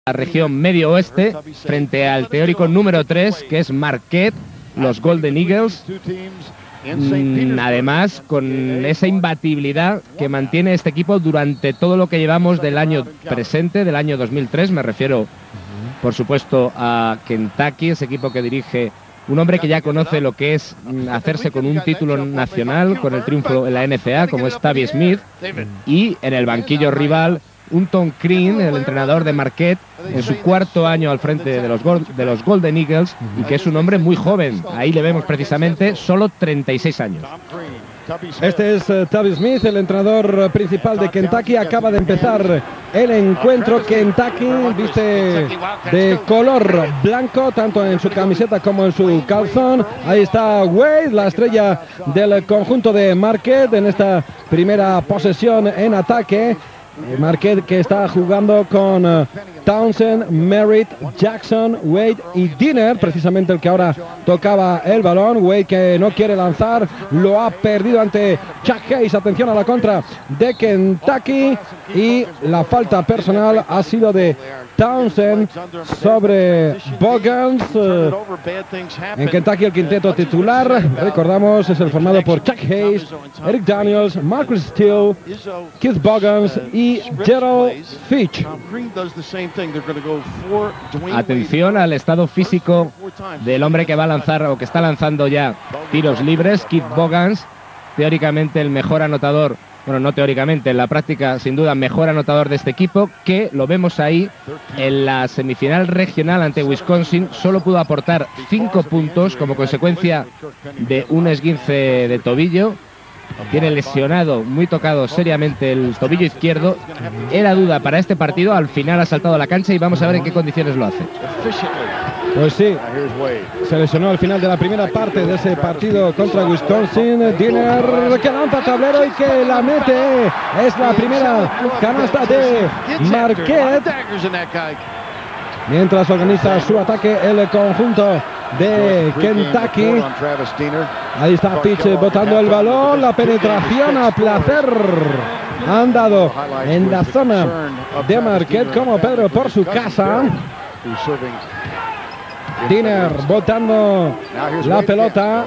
la región medio-oeste frente al teórico número 3, que es Marquette, los Golden Eagles. Además, con esa imbatibilidad que mantiene este equipo durante todo lo que llevamos del año presente, del año 2003, me refiero, por supuesto, a Kentucky, ese equipo que dirige un hombre que ya conoce lo que es hacerse con un título nacional, con el triunfo en la NCAA, como es Tubby Smith, y en el banquillo rival, un Tom Crean, el entrenador de Marquette, en su cuarto año al frente de los Golden Eagles, y que es un hombre muy joven. Ahí le vemos precisamente solo 36 años. Este es Tubby Smith, el entrenador principal de Kentucky. Acaba de empezar el encuentro. Kentucky viste de color blanco, tanto en su camiseta como en su calzón. Ahí está Wade, la estrella del conjunto de Marquette, en esta primera posesión en ataque. Marquette, que está jugando con Townsend, Merritt, Jackson, Wade y Dinner, precisamente el que ahora tocaba el balón. Wade, que no quiere lanzar, lo ha perdido ante Chuck Hayes. Atención a la contra de Kentucky, y la falta personal ha sido de Townsend sobre Bogans. En Kentucky el quinteto titular, recordamos, es el formado por Chuck Hayes, Eric Daniels, Marcus Steele, Keith Bogans y Gerald Fitch. Atención al estado físico del hombre que va a lanzar, o que está lanzando ya tiros libres, Keith Bogans, teóricamente el mejor anotador. Bueno, no teóricamente, en la práctica, sin duda, mejor anotador de este equipo, que lo vemos ahí en la semifinal regional ante Wisconsin. Solo pudo aportar 5 puntos como consecuencia de un esguince de tobillo. Tiene lesionado, muy tocado seriamente el tobillo izquierdo. Era duda para este partido, al final ha saltado a la cancha y vamos a ver en qué condiciones lo hace. Pues sí, se lesionó al final de la primera parte de ese partido contra Wisconsin. Dinner, que lanza tablero y que la mete. Es la primera canasta de Marquette, mientras organiza su ataque el conjunto de Kentucky. Ahí está Fitch botando el balón, la penetración a placer. Han dado en la zona de Marquette como Pedro por su casa. Dinner botando la pelota.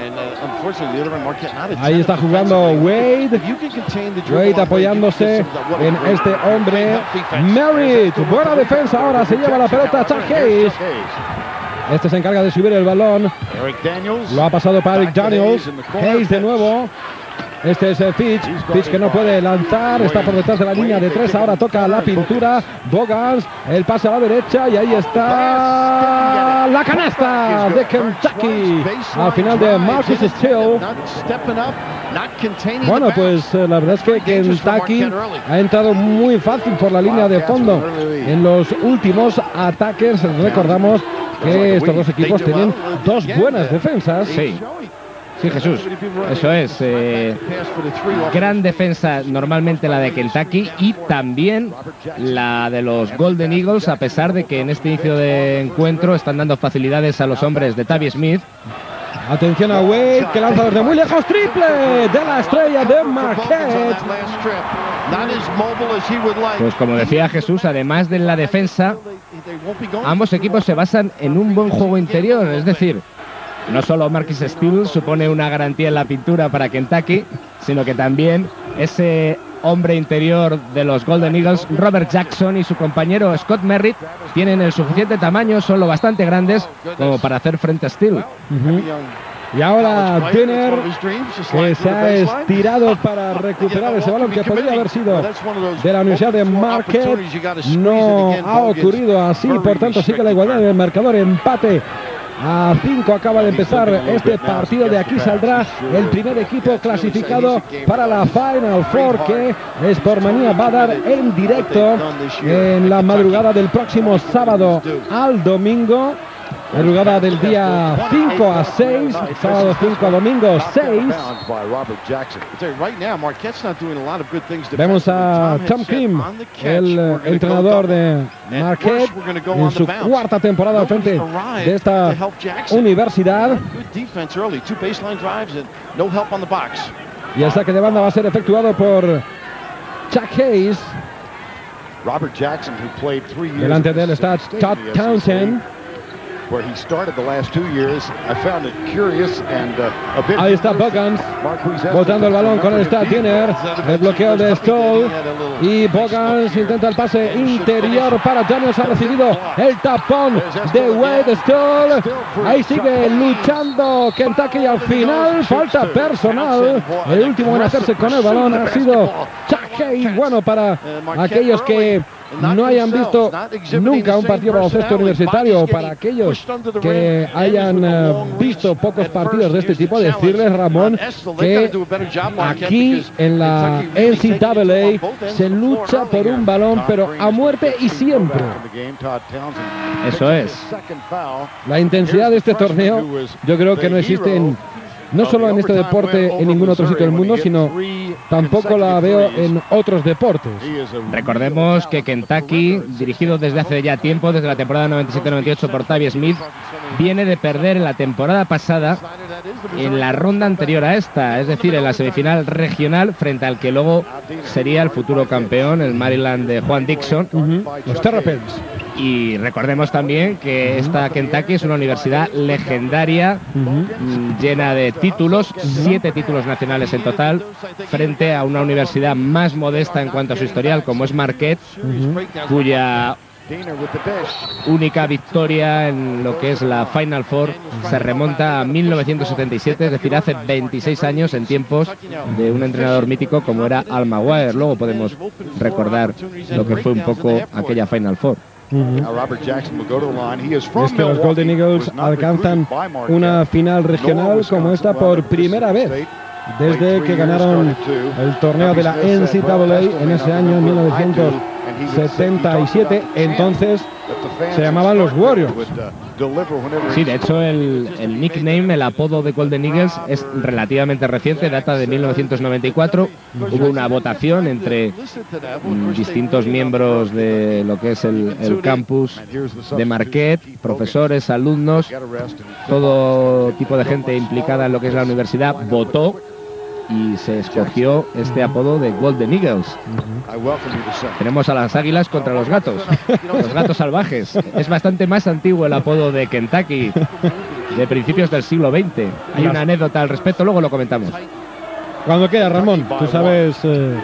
Ahí está jugando Wade. Wade apoyándose en este hombre. Merritt, buena defensa, ahora se lleva la pelota Chuck Hayes. Este se encarga de subir el balón. Lo ha pasado para Eric Daniels. Hayes de nuevo. Este es Fitch. Fitch, que no puede lanzar. Está por detrás de la línea de 3. Ahora toca la pintura. Bogans. El pase a la derecha. Y ahí está la canasta de Kentucky. Al final de Marcus Steele. Bueno, pues la verdad es que Kentucky ha entrado muy fácil por la línea de fondo en los últimos ataques. Recordamos que estos dos equipos tienen dos buenas defensas. Sí, Jesús, eso es. Gran defensa normalmente la de Kentucky, y también la de los Golden Eagles, a pesar de que en este inicio de encuentro están dando facilidades a los hombres de Tubby Smith. Atención a Wade, que lanza desde muy lejos, triple de la estrella de Marquette. Pues como decía Jesús, además de la defensa, ambos equipos se basan en un buen juego interior, es decir, no solo Marcus Steele supone una garantía en la pintura para Kentucky, sino que también ese hombre interior de los Golden Eagles, Robert Jackson, y su compañero Scott Merritt tienen el suficiente tamaño, son lo bastante grandes como para hacer frente a Steele. Y ahora Dinner, que se ha estirado para recuperar ese balón que podría haber sido de la Universidad de Marquette. No ha ocurrido así, por tanto sigue la igualdad del marcador, empate a 5. Acaba de empezar este partido. De aquí saldrá el primer equipo clasificado para la Final Four, que Sportmanía va a dar en directo en la madrugada del próximo sábado al domingo. Madrugada del día 5 a 6, sábado 5 a domingo 6. Vemos a Tom Crean, el entrenador de Marquette, en su cuarta temporada al frente de esta universidad. Y el saque de banda va a ser efectuado por Chuck Hayes. Delante de él está Todd Townsend. Ahí está Bogans, botando el balón con el Stat Diener, el bloqueo de Stoll, y Bogans intenta el pase interior para Daniels, ha recibido el tapón de Wade Stoll, ahí sigue luchando Kentucky y al final falta personal, el último en hacerse con el balón ha sido Chuck. Bueno, para aquellos que no hayan visto nunca un partido de baloncesto universitario, o para aquellos que hayan visto pocos partidos de este tipo, decirles, Ramón, que aquí en la NCAA se lucha por un balón, pero a muerte y siempre. Eso es. La intensidad de este torneo yo creo que no existe no solo en este deporte en ningún otro sitio del mundo, sino tampoco la veo en otros deportes. Recordemos que Kentucky, dirigido desde hace ya tiempo, desde la temporada 97-98 por Tubby Smith, viene de perder en la temporada pasada en la ronda anterior a esta, es decir, en la semifinal regional, frente al que luego sería el futuro campeón, el Maryland de Juan Dixon. Los Terrapins. Y recordemos también que esta Kentucky es una universidad legendaria, llena de títulos, 7 títulos nacionales en total, frente a una universidad más modesta en cuanto a su historial, como es Marquette, cuya única victoria en lo que es la Final Four se remonta a 1977, es decir, hace 26 años, en tiempos de un entrenador mítico como era Al Maguire. Luego podemos recordar lo que fue un poco aquella Final Four. Es que los Golden Eagles alcanzan una final regional como esta por primera vez desde que ganaron el torneo de la NCAA en ese año 1977. Entonces se llamaban los Warriors. Sí, de hecho el nickname, el apodo de Golden Eagles es relativamente reciente, data de 1994. Hubo una votación entre distintos miembros de lo que es el campus de Marquette, profesores, alumnos, todo tipo de gente implicada en lo que es la universidad, votó y se escogió este apodo de Golden Eagles. Tenemos a las águilas contra los gatos salvajes. Es bastante más antiguo el apodo de Kentucky, de principios del siglo XX. Hay una anécdota al respecto, luego lo comentamos. Cuando queda, Ramón, tú sabes,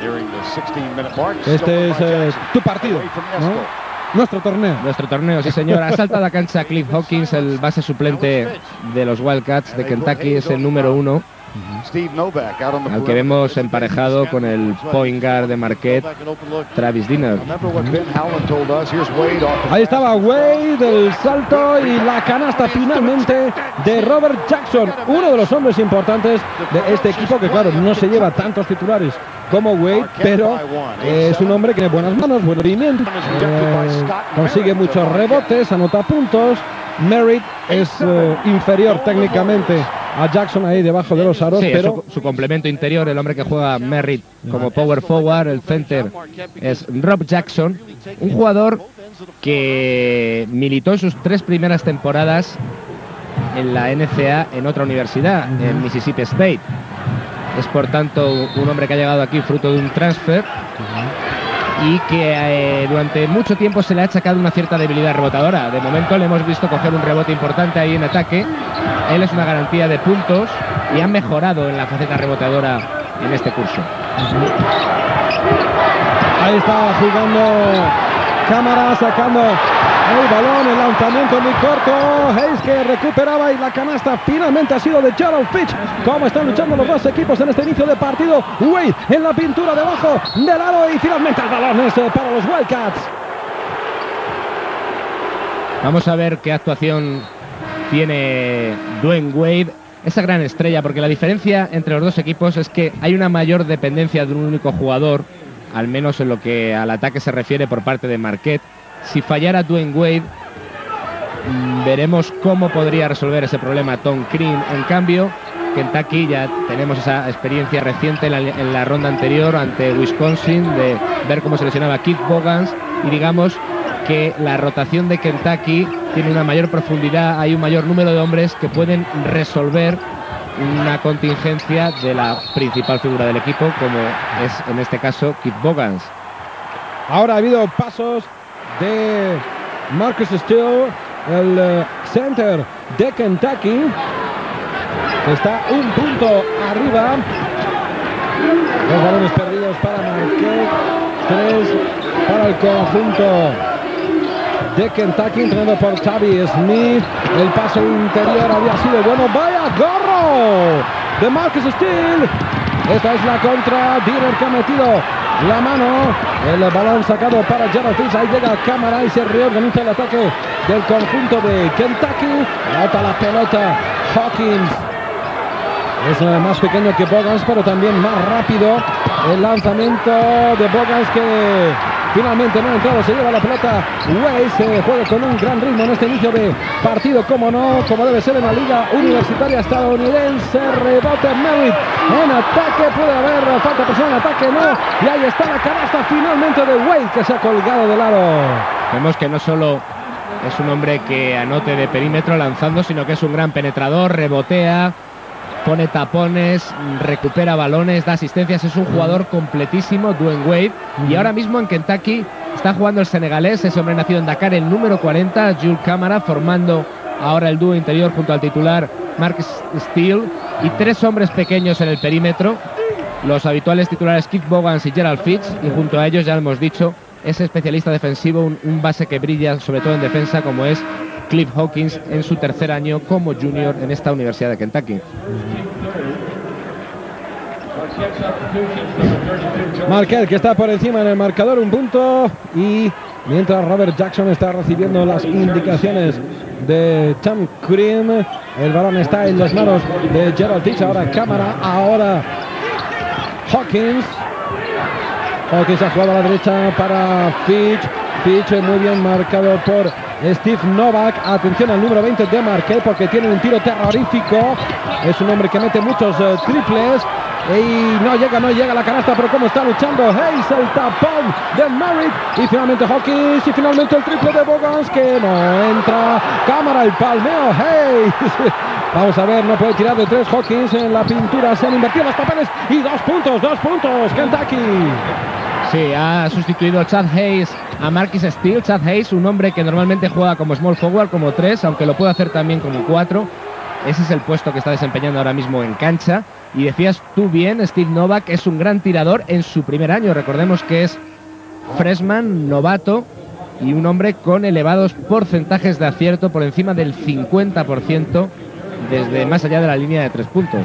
este es tu partido, ¿no? Nuestro torneo, sí señor. Ha saltado a cancha Cliff Hawkins, el base suplente de los Wildcats de Kentucky, es el número 1. Al que vemos emparejado con el point guard de Marquette, Travis Diener. Ahí estaba Wade, el salto y la canasta finalmente de Robert Jackson, uno de los hombres importantes de este equipo, que claro, no se lleva tantos titulares como Wade, pero es un hombre que tiene buenas manos, buen movimiento, consigue muchos rebotes, anota puntos. Merritt es inferior técnicamente a Jackson ahí debajo de los aros, sí, pero su complemento interior, el hombre que juega Merritt como power forward, el center es Rob Jackson, un jugador que militó en sus 3 primeras temporadas en la NCAA en otra universidad, en Mississippi State. Es por tanto un hombre que ha llegado aquí fruto de un transfer y que durante mucho tiempo se le ha achacado una cierta debilidad rebotadora. De momento le hemos visto coger un rebote importante ahí en ataque. Él es una garantía de puntos y ha mejorado en la faceta rebotadora en este curso. Ahí está jugando Cámara, sacando el balón, el lanzamiento muy corto. Hayes que recuperaba y la canasta finalmente ha sido de Gerald Fitch. Cómo están luchando los dos equipos en este inicio de partido. Wade en la pintura debajo del aro y finalmente el balón es para los Wildcats. Vamos a ver qué actuación tiene Dwayne Wade, esa gran estrella, porque la diferencia entre los dos equipos es que hay una mayor dependencia de un único jugador, al menos en lo que al ataque se refiere por parte de Marquette. Si fallara Dwayne Wade, veremos cómo podría resolver ese problema Tom Crean. En cambio, Kentucky ya tenemos esa experiencia reciente en la ronda anterior ante Wisconsin, de ver cómo se lesionaba Keith Bogans, y digamos que la rotación de Kentucky tiene una mayor profundidad, hay un mayor número de hombres que pueden resolver una contingencia de la principal figura del equipo, como es en este caso Keith Bogans. Ahora ha habido pasos de Marcus Steele, el center de Kentucky. Está un punto arriba. 2 balones perdidos para Marquette, 3 para el conjunto de Kentucky, entrenado por Tavi Smith. El paso interior había sido bueno. ¡Vaya gorro de Marcus Steele! Esta es la contra. Diller, que ha metido la mano. El balón sacado para Gerald Fitz. Ahí llega Cámara y se reorganiza el ataque del conjunto de Kentucky. Bota la pelota Hawkins. Es más pequeño que Bogans, pero también más rápido. El lanzamiento de Bogans, que finalmente no ha entrado. Se lleva la pelota Weiss. Se juega con un gran ritmo en este inicio de partido, como no, como debe ser en la liga universitaria estadounidense. Rebote Merritt en ataque. Puede haber falta personal en ataque, no. Y ahí está la canasta finalmente de Weiss, que se ha colgado del aro. Vemos que no solo es un hombre que anote de perímetro lanzando, sino que es un gran penetrador, rebotea, pone tapones, recupera balones, da asistencias. Es un jugador completísimo, Dwayne Wade. Y ahora mismo en Kentucky está jugando el senegalés, ese hombre nacido en Dakar, el número 40, Jules Cámara, formando ahora el dúo interior junto al titular Marcus Steele. Y 3 hombres pequeños en el perímetro, los habituales titulares Keith Bogans y Gerald Fitz. Y junto a ellos, ya lo hemos dicho, ese especialista defensivo, un base que brilla sobre todo en defensa, como es Cliff Hawkins, en su tercer año como junior en esta Universidad de Kentucky. Marquette, que está por encima en el marcador, un punto. Y mientras Robert Jackson está recibiendo las indicaciones de Tom Crean, el balón está en las manos de Gerald Fitz. Ahora Cámara, ahora Hawkins. Hawkins ha jugado a la derecha para Fitch. Fitch muy bien marcado por Steve Novak. Atención al número 20 de Marquette, porque tiene un tiro terrorífico. Es un hombre que mete muchos triples. Y no llega a la canasta, pero cómo está luchando Hayes, el tapón de Merritt. Y finalmente Hawkins, y finalmente el triple de Bogans, que no entra. Cámara, el palmeo Hayes. Vamos a ver, no puede tirar de 3 Hawkins. En la pintura se han invertido los papeles. Y 2 puntos, Kentucky. Sí, ha sustituido Chad Hayes a Marcus Steele. Chad Hayes, un hombre que normalmente juega como small forward, como 3, aunque lo puede hacer también como 4. Ese es el puesto que está desempeñando ahora mismo en cancha. Y decías tú bien, Steve Novak es un gran tirador en su primer año. Recordemos que es freshman, novato, y un hombre con elevados porcentajes de acierto, por encima del 50%, desde más allá de la línea de 3 puntos.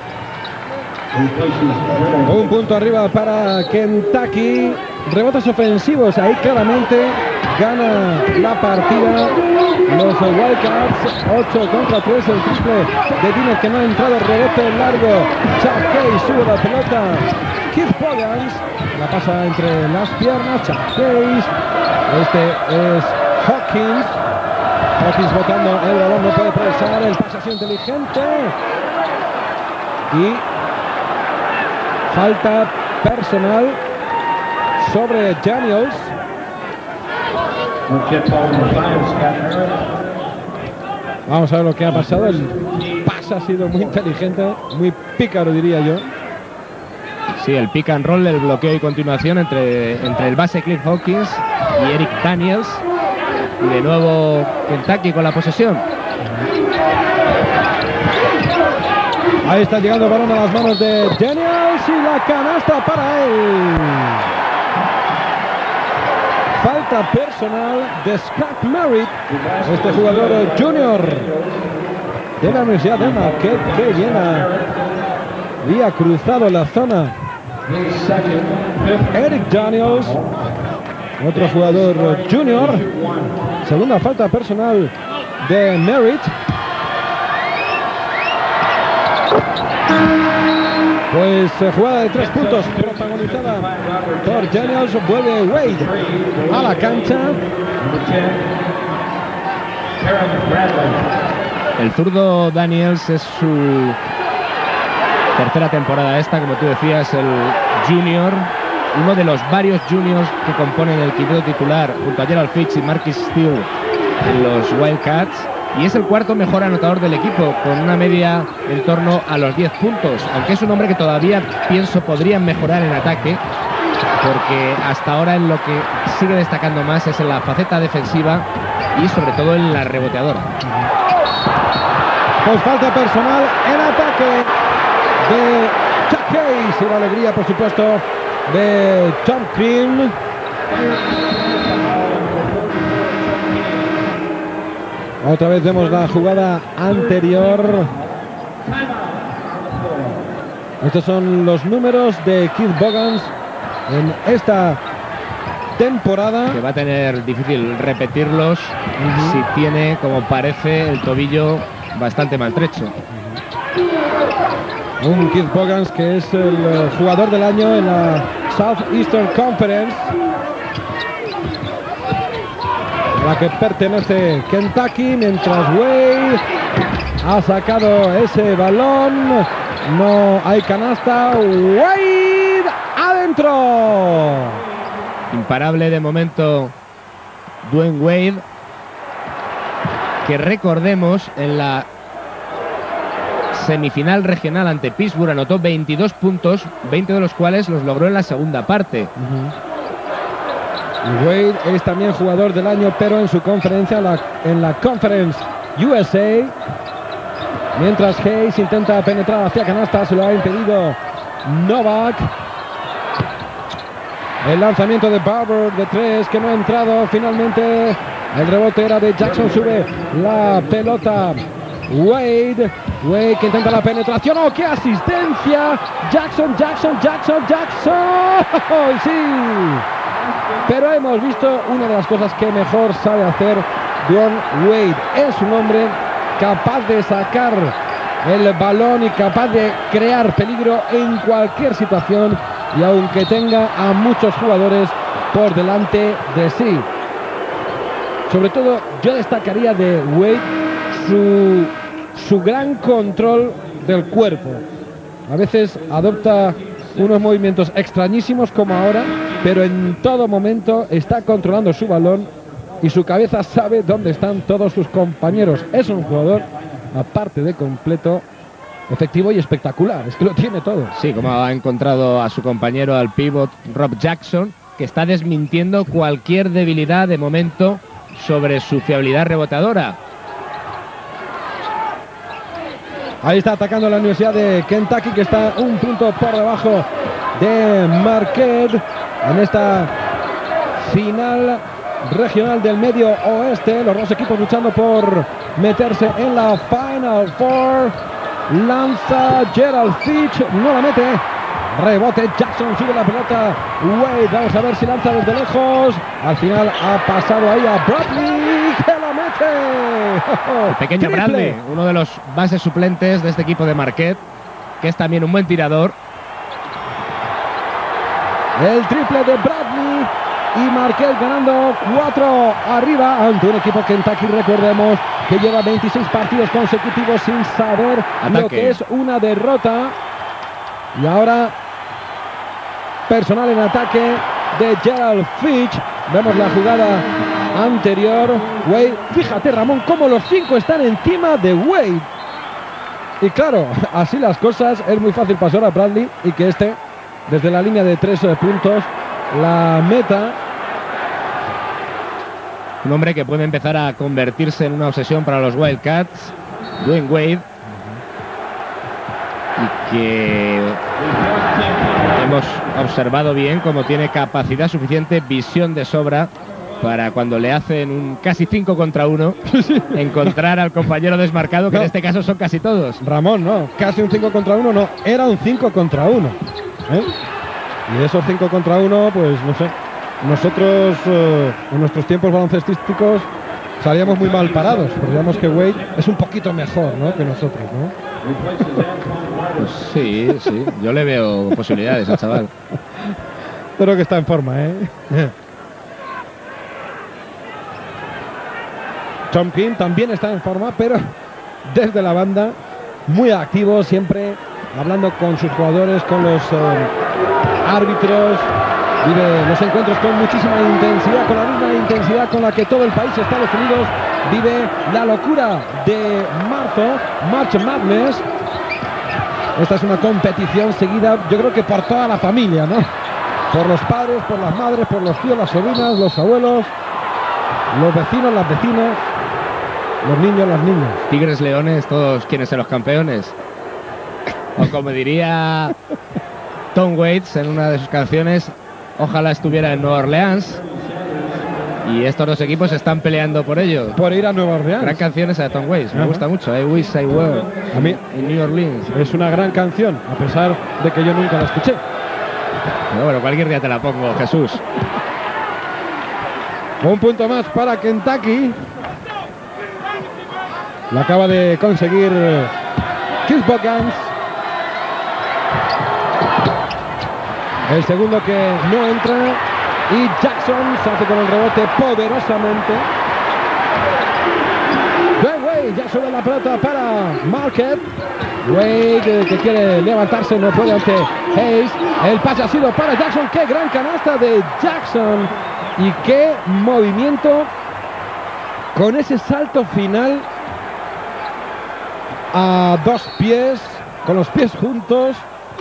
Un punto arriba para Kentucky. Rebotes ofensivos, ahí claramente gana la partida los Wildcats. 8 contra 3, el triple de Diner, que no ha entrado. Rebote largo, Chad Hayes sube la pelota. Keith Bogans la pasa entre las piernas. Chad Hayes, este es Hawkins. Hawkins botando el balón, no puede presar. El pase así inteligente. Y falta personal sobre Daniels. Vamos a ver lo que ha pasado. El pase ha sido muy inteligente, muy pícaro, diría yo. Sí, el pick and roll, el bloqueo y continuación entre el base Cliff Hawkins y Eric Daniels. Y de nuevo Kentucky con la posesión. Ahí está llegando el balón a las manos de Daniels y la canasta para él. Falta personal de Scott Merritt, este jugador junior de la Universidad de Marquette, que bien había cruzado la zona. Eric Daniels, otro jugador junior. Segunda falta personal de Merritt. Pues jugada de 3 puntos protagonizada por Daniels. Vuelve Wade a la cancha. El zurdo Daniels es su tercera temporada esta, como tú decías, el junior, uno de los varios juniors que componen el quinteto titular junto a Gerald Fitz y Marcus Steele en los Wildcats. Y es el cuarto mejor anotador del equipo, con una media en torno a los 10 puntos. Aunque es un hombre que todavía, pienso, podría mejorar en ataque. porque hasta ahora en lo que sigue destacando más es en la faceta defensiva y sobre todo en la reboteadora. Pues falta personal en ataque de Chuck Hayes y la alegría, por supuesto, de Tom Crean. Otra vez vemos la jugada anterior. Estos son los números de Keith Bogans en esta temporada. Que va a tener difícil repetirlos si tiene, como parece, el tobillo bastante maltrecho. Un Keith Bogans que es el jugador del año en la Southeastern Conference, a la que pertenece Kentucky, mientras Wade ha sacado ese balón. No hay canasta. Wade adentro. Imparable de momento Dwyane Wade, que recordemos en la semifinal regional ante Pittsburgh anotó 22 puntos, 20 de los cuales los logró en la segunda parte. Wade es también jugador del año, pero en su conferencia, en la Conference USA. Mientras Hayes intenta penetrar hacia canasta, se lo ha impedido Novak. El lanzamiento de Barber de 3 que no ha entrado. Finalmente el rebote era de Jackson. Sube la pelota Wade que intenta la penetración. ¡Oh, qué asistencia! Jackson. ¡Sí! Pero hemos visto una de las cosas que mejor sabe hacer Dwyane Wade. Es un hombre capaz de sacar el balón y capaz de crear peligro en cualquier situación, y aunque tenga a muchos jugadores por delante de sí. Sobre todo yo destacaría de Wade su gran control del cuerpo. A veces adopta unos movimientos extrañísimos como ahora, pero en todo momento está controlando su balón y su cabeza sabe dónde están todos sus compañeros. Es un jugador, aparte de completo, efectivo y espectacular. Es que lo tiene todo. Sí, como ha encontrado a su compañero, al pívot Rob Jackson, que está desmintiendo cualquier debilidad de momento sobre su fiabilidad reboteadora. Ahí está atacando la Universidad de Kentucky, que está un punto por debajo de Marquette en esta final regional del Medio Oeste. Los dos equipos luchando por meterse en la Final Four. Lanza Gerald Fitch, no la mete. Rebote, Jackson sube la pelota. Wade, vamos a ver si lanza desde lejos. Al final ha pasado ahí a Bradley, que la mete. El pequeño Bradley, uno de los bases suplentes de este equipo de Marquette, que es también un buen tirador. El triple de Bradley y Marquette ganando 4 arriba ante un equipo Kentucky, recordemos, que lleva 26 partidos consecutivos sin saber lo que es una derrota. Y ahora personal en ataque de Gerald Fitch. Vemos la jugada anterior. Wade, fíjate, Ramón, cómo los 5 están encima de Wade. Y claro, así las cosas, es muy fácil pasar a Bradley y que desde la línea de 3 puntos, la meta. Un hombre que puede empezar a convertirse en una obsesión para los Wildcats, Dwyane Wade, y que hemos observado bien cómo tiene capacidad suficiente, visión de sobra, para cuando le hacen un casi 5 contra 1, encontrar al compañero desmarcado, que en este caso son casi todos. Ramón, no, casi un 5 contra 1, no, era un 5 contra 1. Y esos 5 contra 1, pues no sé, nosotros en nuestros tiempos baloncestísticos salíamos muy mal parados, porque digamos que Wade es un poquito mejor, ¿no?, que nosotros, ¿no? Pues sí, yo le veo posibilidades al chaval. Pero que está en forma, Tom King también está en forma, pero desde la banda, muy activo, siempre hablando con sus jugadores, con los árbitros. Vive los encuentros con muchísima intensidad, con la misma intensidad con la que todo el país de Estados Unidos vive la locura de marzo, March Madness. Esta es una competición seguida, yo creo que por toda la familia, ¿no? por los padres, por las madres, por los tíos, las sobrinas, los abuelos, los vecinos, las vecinas, los niños, las niñas. Tigres, Leones, todos quieren ser los campeones. O como diría Tom Waits en una de sus canciones, ojalá estuviera en Nueva Orleans. Y estos dos equipos están peleando por ello. Por ir a Nueva Orleans. Gran canción esa de Tom Waits, me gusta mucho. I wish I were a mí en New Orleans. Es una gran canción, a pesar de que yo nunca la escuché. Pero bueno, cualquier día te la pongo, Jesús. Un punto más para Kentucky. La acaba de conseguir Keith Bogans. El segundo que no entra. Y Jackson se hace con el rebote poderosamente. Dwayne Wade ya sube la pelota para Marquette. Wade que quiere levantarse, no puede ante Hayes. El pase ha sido para Jackson. ¡Qué gran canasta de Jackson! Y qué movimiento con ese salto final a dos pies, con los pies juntos.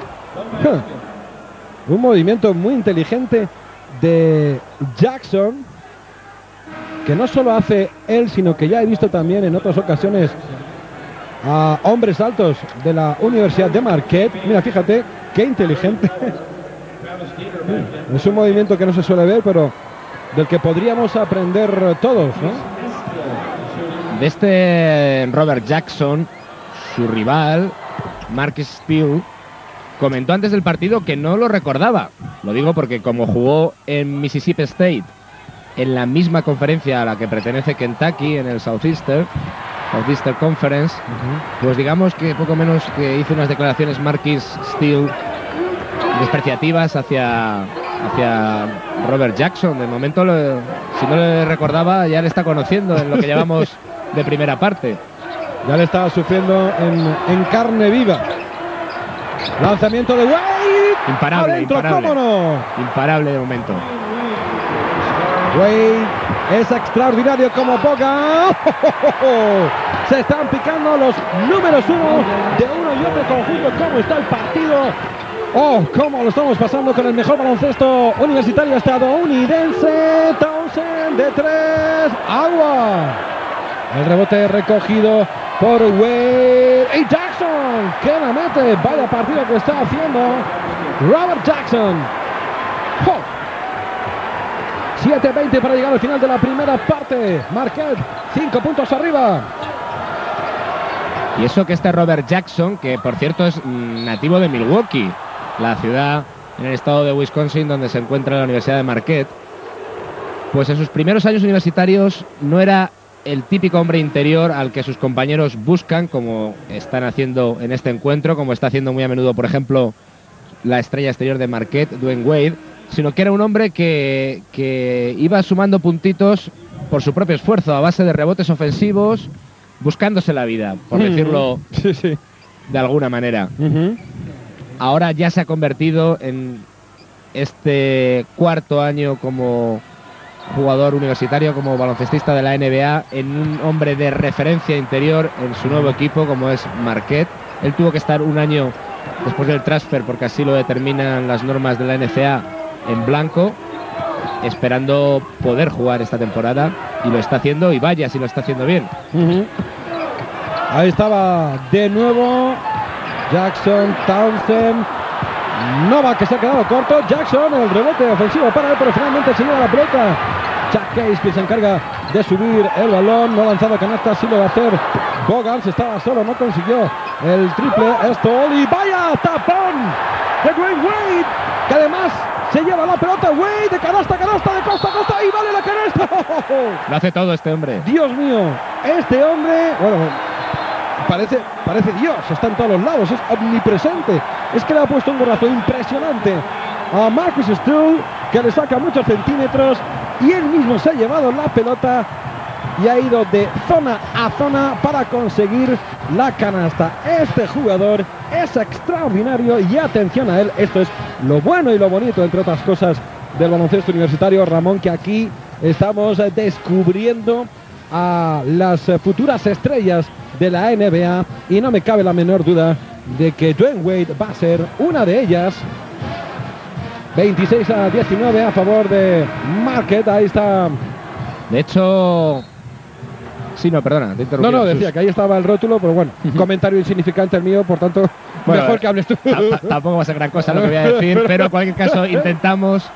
Un movimiento muy inteligente de Jackson, que no solo hace él, sino que ya he visto también en otras ocasiones a hombres altos de la Universidad de Marquette. Mira, fíjate, qué inteligente. Es un movimiento que no se suele ver, pero del que podríamos aprender todos, ¿no? De este Robert Jackson, su rival, Mark Steele, comentó antes del partido que no lo recordaba. Lo digo porque como jugó en Mississippi State, en la misma conferencia a la que pertenece Kentucky, en el Southeastern Conference, pues digamos que poco menos que hizo unas declaraciones Marquis Steele despreciativas hacia Robert Jackson. De momento, si no le recordaba, ya le está conociendo en lo que llevamos de primera parte. Ya le está sufriendo en carne viva. Lanzamiento de Wade. Imparable, adentro, imparable. ¿cómo no? Imparable de momento. Wade es extraordinario como Boga. Se están picando los números uno de uno y otro conjunto. ¿Cómo está el partido? Oh, cómo lo estamos pasando con el mejor baloncesto universitario estadounidense. Townsend de tres. Agua. El rebote recogido por Wade. Y Jackson, que la mete. Vaya partido que está haciendo Robert Jackson. Oh. 7:20 para llegar al final de la primera parte. Marquette, 5 puntos arriba. Y eso que este Robert Jackson, que por cierto es nativo de Milwaukee, la ciudad en el estado de Wisconsin donde se encuentra la Universidad de Marquette, pues en sus primeros años universitarios no era el típico hombre interior al que sus compañeros buscan, como están haciendo en este encuentro, como está haciendo muy a menudo, por ejemplo, la estrella exterior de Marquette, Dwayne Wade, sino que era un hombre que iba sumando puntitos por su propio esfuerzo, a base de rebotes ofensivos, buscándose la vida, por decirlo de alguna manera. Ahora ya se ha convertido en este cuarto año como jugador universitario, como baloncestista de la NBA, en un hombre de referencia interior en su nuevo equipo, como es Marquette. Él tuvo que estar un año después del transfer, porque así lo determinan las normas de la NCAA, en blanco, esperando poder jugar esta temporada, y lo está haciendo, y vaya si lo está haciendo bien. Ahí estaba de nuevo Jackson, Townsend, Nova, que se ha quedado corto. Jackson, el rebote ofensivo para él, pero finalmente se lleva la pelota. Chuck Case, que se encarga de subir el balón. No ha lanzado canasta, sí lo va a hacer Bogans. Estaba solo, no consiguió el triple. Esto, y vaya tapón de Dwayne Wade, que además se lleva la pelota. Wade de canasta, de costa a costa, y vale la canasta. Lo hace todo este hombre. Dios mío, este hombre, bueno, parece Dios, está en todos los lados, es omnipresente. Es que le ha puesto un golazo impresionante a Marcus Steele, que le saca muchos centímetros, y él mismo se ha llevado la pelota y ha ido de zona a zona para conseguir la canasta. Este jugador es extraordinario, y atención a él, esto es lo bueno y lo bonito, entre otras cosas, del baloncesto universitario, Ramón, que aquí estamos descubriendo a las futuras estrellas de la NBA, y no me cabe la menor duda de que Dwayne Wade va a ser una de ellas. 26-19 a favor de Marquette. Ahí está. De hecho... Sí, no, perdona, te interrumpí. No, decía que ahí estaba el rótulo, pero bueno, comentario insignificante el mío, por tanto, bueno, mejor que hables tú. Tampoco va a ser gran cosa lo que voy a decir, pero en cualquier caso intentamos.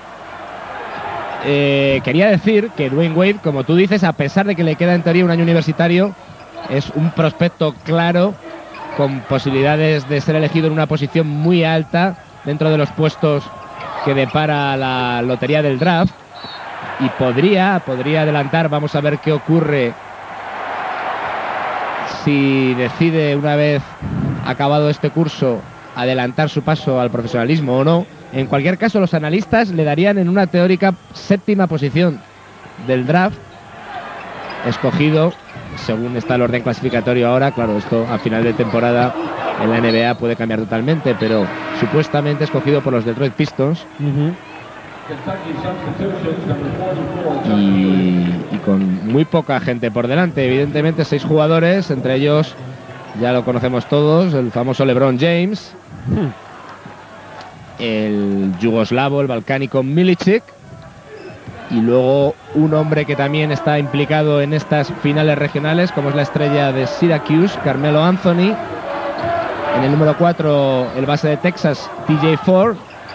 Quería decir que Dwayne Wade, como tú dices, a pesar de que le queda en teoría un año universitario, es un prospecto claro, con posibilidades de ser elegido en una posición muy alta dentro de los puestos que depara la lotería del draft, y podría adelantar. Vamos a ver qué ocurre si decide, una vez acabado este curso, adelantar su paso al profesionalismo o no. En cualquier caso, los analistas le darían en una teórica 7ª posición del draft, escogido según está el orden clasificatorio ahora. Claro, esto a final de temporada en la NBA puede cambiar totalmente, pero supuestamente escogido por los Detroit Pistons. Y con muy poca gente por delante, evidentemente 6 jugadores, entre ellos ya lo conocemos todos, el famoso LeBron James, el yugoslavo, el balcánico Milicic, y luego un hombre que también está implicado en estas finales regionales, como es la estrella de Syracuse, Carmelo Anthony. En el número 4, el base de Texas, TJ Ford,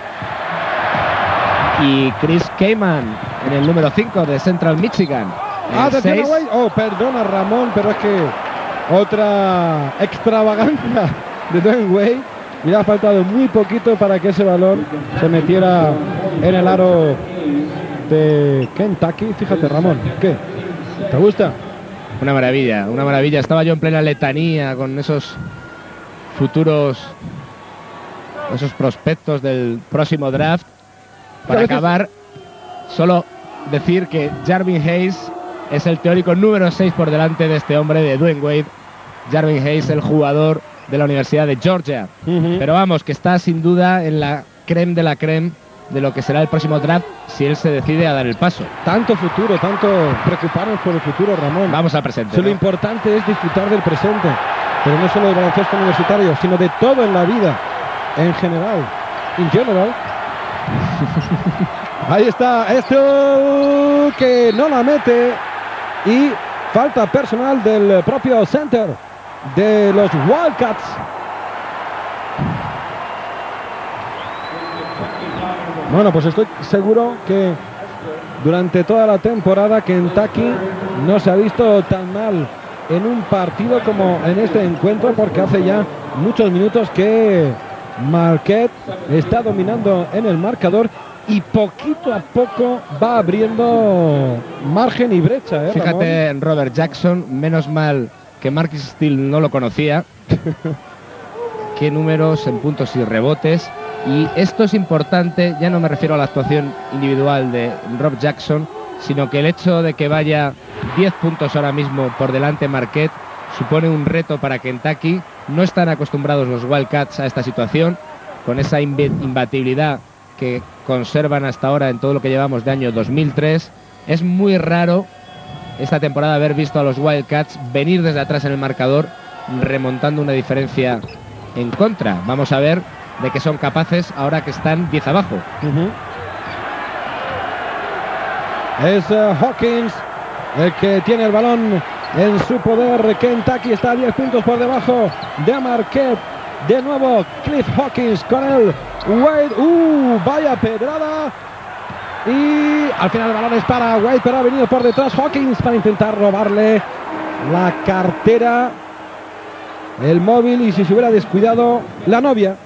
y Chris Kaman en el número 5 de Central Michigan. Perdona, Ramón, pero es que otra extravagancia de Dwayne Wade. Le ha faltado muy poquito para que ese balón se metiera en el aro de Kentucky. Fíjate, Ramón, ¿qué? ¿Te gusta? Una maravilla, una maravilla. Estaba yo en plena letanía con esos futuros, esos prospectos del próximo draft. Para acabar, solo decir que Jarvin Hayes es el teórico número 6 por delante de este hombre, de Dwayne Wade. Jarvin Hayes, el jugador de la Universidad de Georgia. Pero vamos, que está sin duda en la creme de la creme de lo que será el próximo draft, si él se decide a dar el paso. Tanto futuro, tanto preocuparnos por el futuro, Ramón. Vamos al presente. Lo importante es disfrutar del presente, pero no solo del baloncesto universitario, sino de todo en la vida, en general. In general. Ahí está, esto que no la mete, y falta personal del propio center de los Wildcats. Bueno, pues estoy seguro que durante toda la temporada Kentucky no se ha visto tan mal en un partido como en este encuentro, porque hace ya muchos minutos que Marquette está dominando en el marcador y poquito a poco va abriendo margen y brecha. Fíjate, Ramón. Robert Jackson, menos mal que Marcus Steele no lo conocía. Qué números en puntos y rebotes. Y esto es importante, ya no me refiero a la actuación individual de Rob Jackson, sino que el hecho de que vaya 10 puntos ahora mismo por delante Marquette supone un reto para Kentucky. No están acostumbrados los Wildcats a esta situación, con esa imbatibilidad que conservan hasta ahora en todo lo que llevamos de año 2003. Es muy raro esta temporada haber visto a los Wildcats venir desde atrás en el marcador, remontando una diferencia en contra. Vamos a ver de qué son capaces ahora que están 10 abajo. Es Hawkins el que tiene el balón en su poder. Kentucky está a 10 puntos por debajo de Marquette. De nuevo Cliff Hawkins con el Wade. Vaya pedrada. Y al final el balón es para Wade, pero ha venido por detrás Hawkins para intentar robarle la cartera, el móvil, y si se hubiera descuidado, la novia.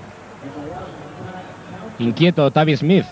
Inquieto Tavis Smith.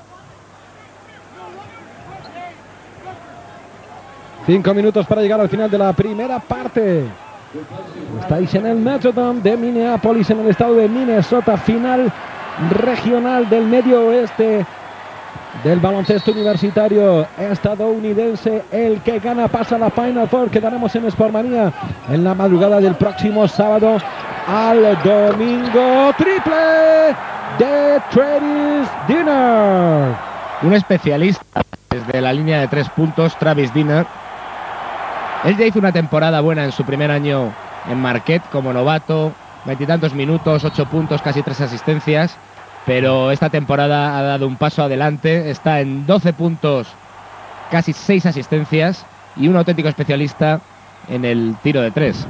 5 minutos para llegar al final de la primera parte. Estáis en el Metrodome de Minneapolis, en el estado de Minnesota, final regional del medio oeste del baloncesto universitario estadounidense. El que gana pasa a la Final Four. Quedaremos en Sportmania en la madrugada del próximo sábado al domingo. Triple de Travis Dinner. Un especialista desde la línea de 3 puntos, Travis Dinner. Él ya hizo una temporada buena en su primer año en Marquette como novato, 20 y tantos minutos, 8 puntos, casi 3 asistencias. pero esta temporada ha dado un paso adelante, está en 12 puntos, casi 6 asistencias y un auténtico especialista en el tiro de 3.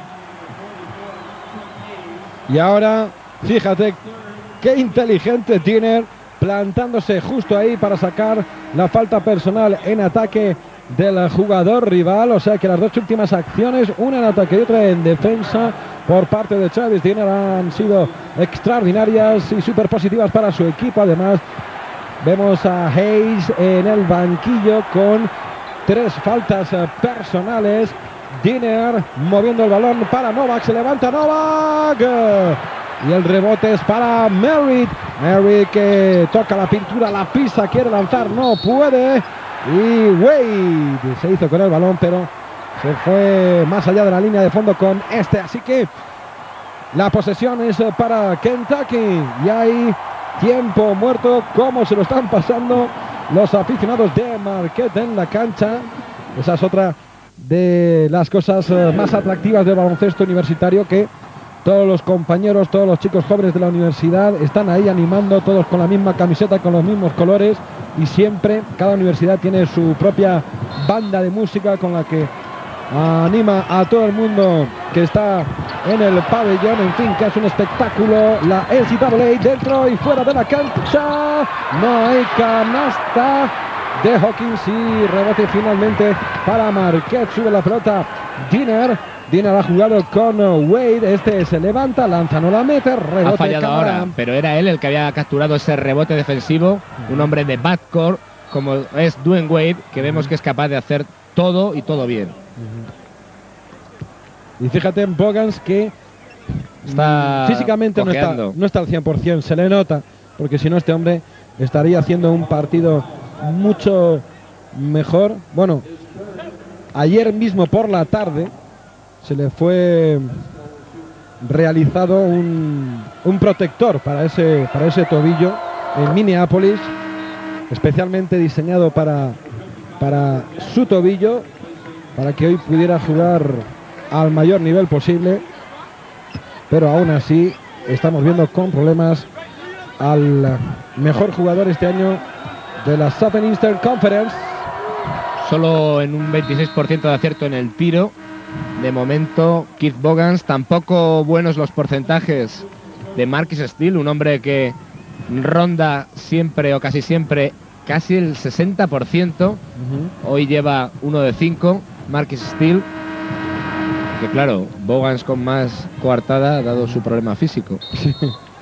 Y ahora, fíjate qué inteligente Dinner, plantándose justo ahí para sacar la falta personal en ataque del jugador rival. O sea que las dos últimas acciones, una en ataque y otra en defensa por parte de Travis Dinner, han sido extraordinarias y súper positivas para su equipo. Además, vemos a Hayes en el banquillo con 3 faltas personales. Dinner moviendo el balón para Novak, se levanta Novak y el rebote es para Merritt. Merritt que toca la pintura, la pisa, quiere lanzar, no puede, y Wade se hizo con el balón pero se fue más allá de la línea de fondo con este, así que la posesión es para Kentucky y hay tiempo muerto. Cómo se lo están pasando los aficionados de Marquette en la cancha. Esa es otra de las cosas más atractivas del baloncesto universitario, que todos los compañeros, todos los chicos jóvenes de la universidad están ahí animando, todos con la misma camiseta, con los mismos colores, y siempre cada universidad tiene su propia banda de música con la que anima a todo el mundo que está en el pabellón. En fin, que es un espectáculo. La NCAA dentro y fuera de la cancha, no hay canasta de Hawkins y rebote finalmente para Marquette. Sube la pelota Dinner ha jugado con Wade, este se levanta, lanza, no la mete, rebote. Ha fallado ahora, pero era él el que había capturado ese rebote defensivo, un hombre de backcourt como es Dwayne Wade, que vemos que es capaz de hacer todo y todo bien. Y fíjate en Bogans, que está físicamente no está al 100%, se le nota, porque si no este hombre estaría haciendo un partido mucho mejor. Bueno, ayer mismo por la tarde se le fue realizado un protector para ese tobillo en Minneapolis, especialmente diseñado para su tobillo, para que hoy pudiera jugar al mayor nivel posible, pero aún así estamos viendo con problemas al mejor jugador este año de la Southern Eastern Conference. Solo en un 26% de acierto en el tiro de momento Keith Bogans. Tampoco buenos los porcentajes de Marcus Steele, un hombre que ronda siempre o casi siempre casi el 60%. Hoy lleva 1 de 5 Marcus Steele, que claro, Bogans con más coartada dado su problema físico. Sí.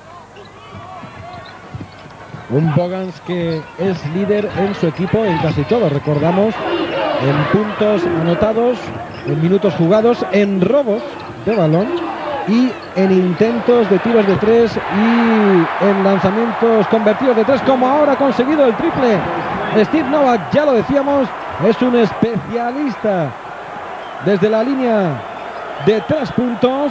Un Bogans que es líder en su equipo en casi todo, recordamos, en puntos anotados, en minutos jugados, en robos de balón y en intentos de tiros de 3 y en lanzamientos convertidos de 3, como ahora ha conseguido el triple. Steve Novak, ya lo decíamos, es un especialista desde la línea de 3 puntos.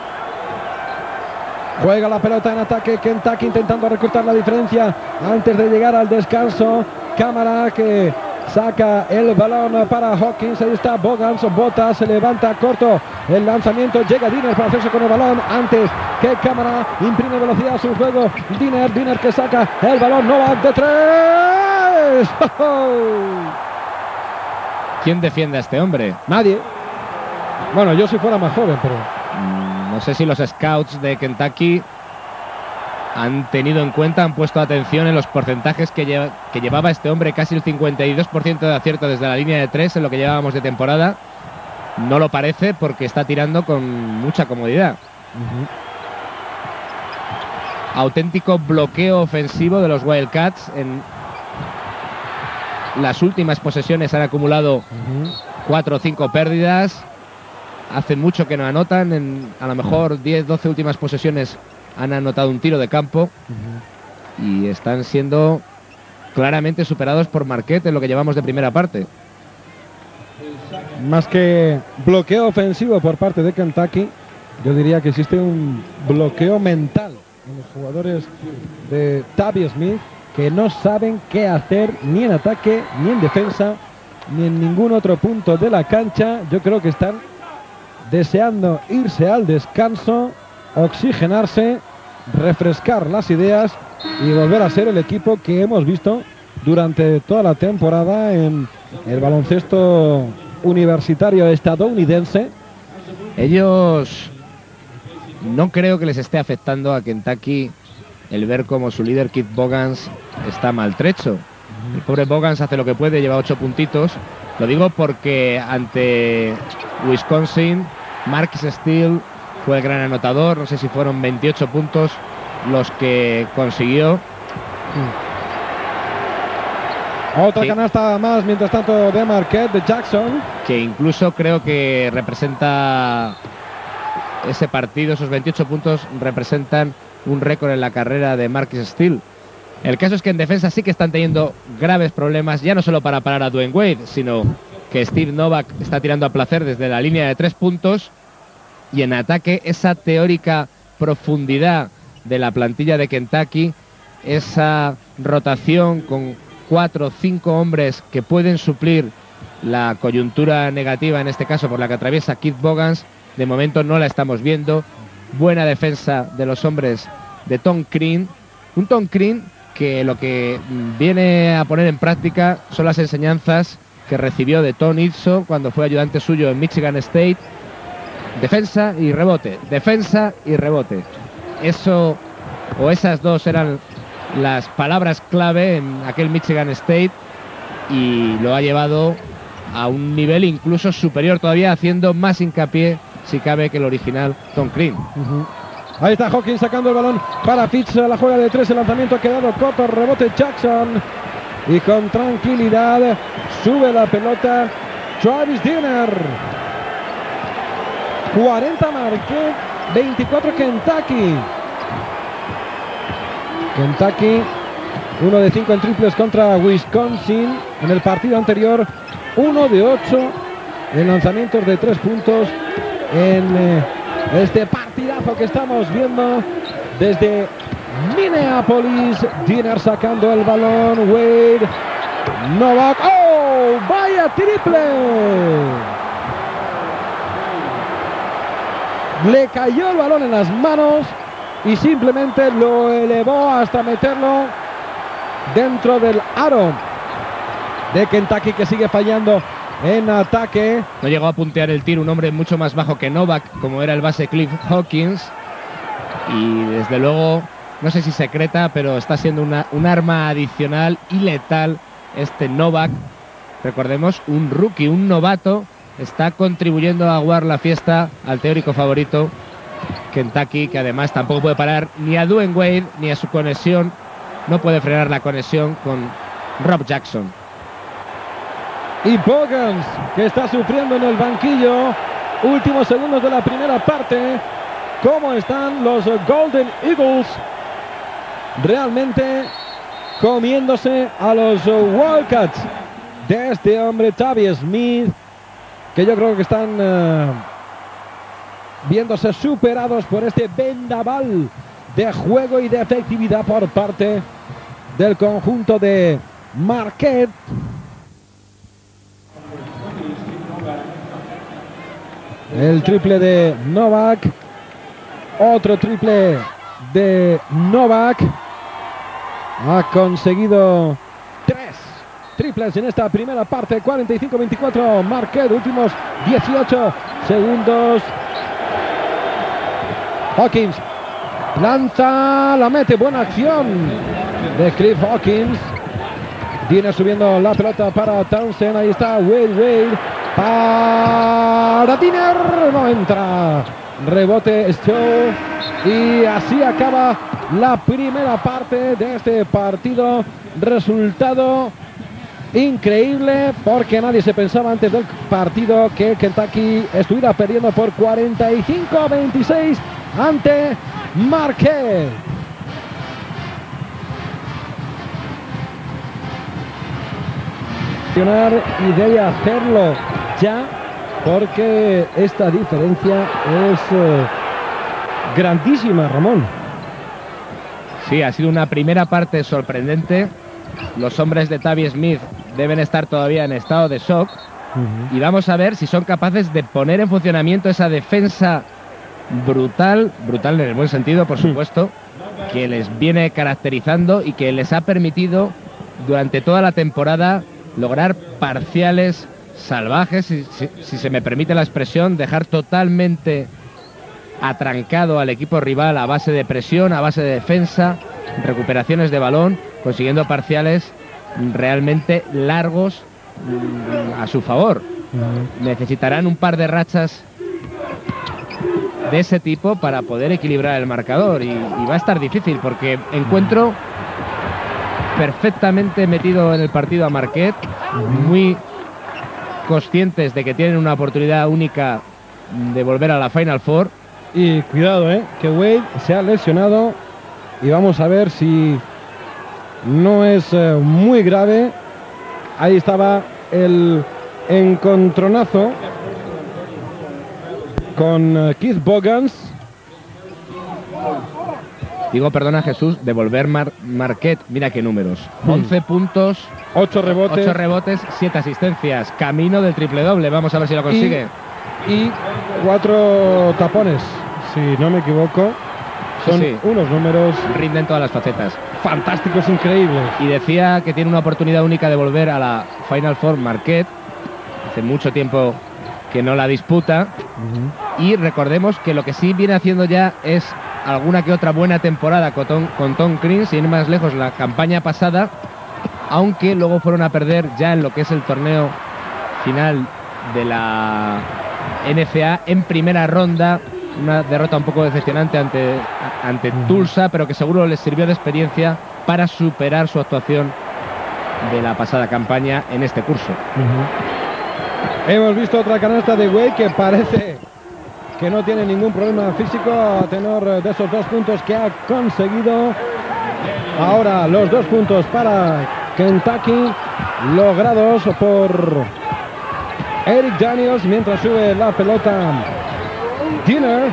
Juega la pelota en ataque Kentucky, intentando recortar la diferencia antes de llegar al descanso. Cámara que saca el balón para Hawkins. Ahí está Bogans, bota, se levanta corto el lanzamiento. Llega Dinner para hacerse con el balón antes que Cámara. Imprime velocidad a su juego. Dinner que saca el balón. Novak de 3. ¿Quién defiende a este hombre? Nadie. Bueno, yo si fuera más joven, pero no sé si los scouts de Kentucky han tenido en cuenta, han puesto atención en los porcentajes que llevaba este hombre, casi el 52% de acierto desde la línea de 3 en lo que llevábamos de temporada. No lo parece porque está tirando con mucha comodidad. Auténtico bloqueo ofensivo de los Wildcats. En las últimas posesiones han acumulado 4 o 5 pérdidas. Hace mucho que no anotan, en a lo mejor 10-12 últimas posesiones han anotado un tiro de campo y están siendo claramente superados por Marquette en lo que llevamos de primera parte. Más que bloqueo ofensivo por parte de Kentucky, yo diría que existe un bloqueo mental en los jugadores de Tubby Smith, que no saben qué hacer ni en ataque, ni en defensa, ni en ningún otro punto de la cancha. Yo creo que están deseando irse al descanso, oxigenarse refrescar las ideas y volver a ser el equipo que hemos visto durante toda la temporada en el baloncesto universitario estadounidense. Ellos no creo que les esté afectando a Kentucky el ver cómo su líder Keith Bogans está maltrecho. El pobre Bogans hace lo que puede, lleva 8 puntitos. Lo digo porque ante Wisconsin, Marcus Steele fue el gran anotador. No sé si fueron 28 puntos los que consiguió. Otra canasta más, mientras tanto, de Marquette, de Jackson. Que incluso creo que representa ese partido, esos 28 puntos representan un récord en la carrera de Marcus Steele. El caso es que en defensa sí que están teniendo graves problemas, ya no solo para parar a Dwayne Wade, sino que Steve Novak está tirando a placer desde la línea de 3 puntos. Y en ataque, esa teórica profundidad de la plantilla de Kentucky, esa rotación con 4 o 5 hombres que pueden suplir la coyuntura negativa, en este caso por la que atraviesa Keith Bogans, de momento no la estamos viendo. Buena defensa de los hombres de Tom Crean, un Tom Crean que lo que viene a poner en práctica son las enseñanzas que recibió de Tom Izzo cuando fue ayudante suyo en Michigan State. Defensa y rebote, defensa y rebote. Eso, o esas dos eran las palabras clave en aquel Michigan State, y lo ha llevado a un nivel incluso superior todavía, haciendo más hincapié, si cabe, que el original Tom Crean. Ahí está Hawkins sacando el balón para Fitz, la juega de 3, el lanzamiento ha quedado corto, rebote Jackson, y con tranquilidad sube la pelota Travis Diener. 40 Marquette, 24 Kentucky. Kentucky 1 de 5 en triples contra Wisconsin. En el partido anterior 1 de 8 en lanzamientos de 3 puntos en este partidazo que estamos viendo desde Minneapolis. Diener sacando el balón, Wade, Novak, ¡oh! ¡Vaya triple! Le cayó el balón en las manos y simplemente lo elevó hasta meterlo dentro del aro de Kentucky, que sigue fallando en ataque. No llegó a puntear el tiro un hombre mucho más bajo que Novak, como era el base Cliff Hawkins, y desde luego, no sé si secreta, pero está siendo un arma adicional y letal este Novak. Recordemos, un rookie, un novato, está contribuyendo a aguar la fiesta al teórico favorito Kentucky, que además tampoco puede parar ni a Dwayne Wade ni a su conexión. No puede frenar la conexión con Rob Jackson. Y Bogans, que está sufriendo en el banquillo. Últimos segundos de la primera parte. ¿Cómo están los Golden Eagles? Realmente comiéndose a los Wildcats de este hombre Tavie Smith, que yo creo que están viéndose superados por este vendaval de juego y de efectividad por parte del conjunto de Marquette. El triple de Novak, otro triple de Novak. Ha conseguido 3 triples en esta primera parte. 45-24 Marquette, últimos 18 segundos. Hawkins lanza, la mete, buena acción de Cliff Hawkins. Viene subiendo la pelota para Townsend, ahí está Wade para Diener, no entra, rebote Stowe, y así acaba la primera parte de este partido. Resultado increíble, porque nadie se pensaba antes del partido que Kentucky estuviera perdiendo por 45-26 ante Marquette. Y debe hacerlo ya, porque esta diferencia es grandísima, Ramón. Sí, ha sido una primera parte sorprendente. Los hombres de Tavie Smith deben estar todavía en estado de shock. Y vamos a ver si son capaces de poner en funcionamiento esa defensa brutal en el buen sentido, por supuesto, que les viene caracterizando y que les ha permitido durante toda la temporada lograr parciales salvajes, si se me permite la expresión, dejar totalmente atrancado al equipo rival a base de presión, a base de defensa, recuperaciones de balón, consiguiendo parciales realmente largos a su favor. Necesitarán un par de rachas de ese tipo para poder equilibrar el marcador y va a estar difícil porque encuentro perfectamente metido en el partido a Marquette, muy conscientes de que tienen una oportunidad única de volver a la Final Four. Y cuidado, que Wade se ha lesionado y vamos a ver si no es muy grave. Ahí estaba el encontronazo con Keith Bogans. Digo, perdona Jesús, de volver Marquette, mira qué números. 11 puntos, 8 rebotes, 7 asistencias. Camino del triple doble, vamos a ver si lo consigue. Y 4 tapones, si no me equivoco. Son unos números... rinden todas las facetas. Fantásticos, increíbles. Y decía que tiene una oportunidad única de volver a la Final Four Marquette. Hace mucho tiempo que no la disputa. Y recordemos que lo que sí viene haciendo ya es alguna que otra buena temporada con Tom Crean, sin ir más lejos la campaña pasada, aunque luego fueron a perder ya en lo que es el torneo final de la NCAA en primera ronda, una derrota un poco decepcionante ante Tulsa, pero que seguro les sirvió de experiencia para superar su actuación de la pasada campaña en este curso. Hemos visto otra canasta de Wade que parece que no tiene ningún problema físico a tenor de esos 2 puntos que ha conseguido. Ahora los 2 puntos para Kentucky, logrados por Eric Daniels, mientras sube la pelota Dinner.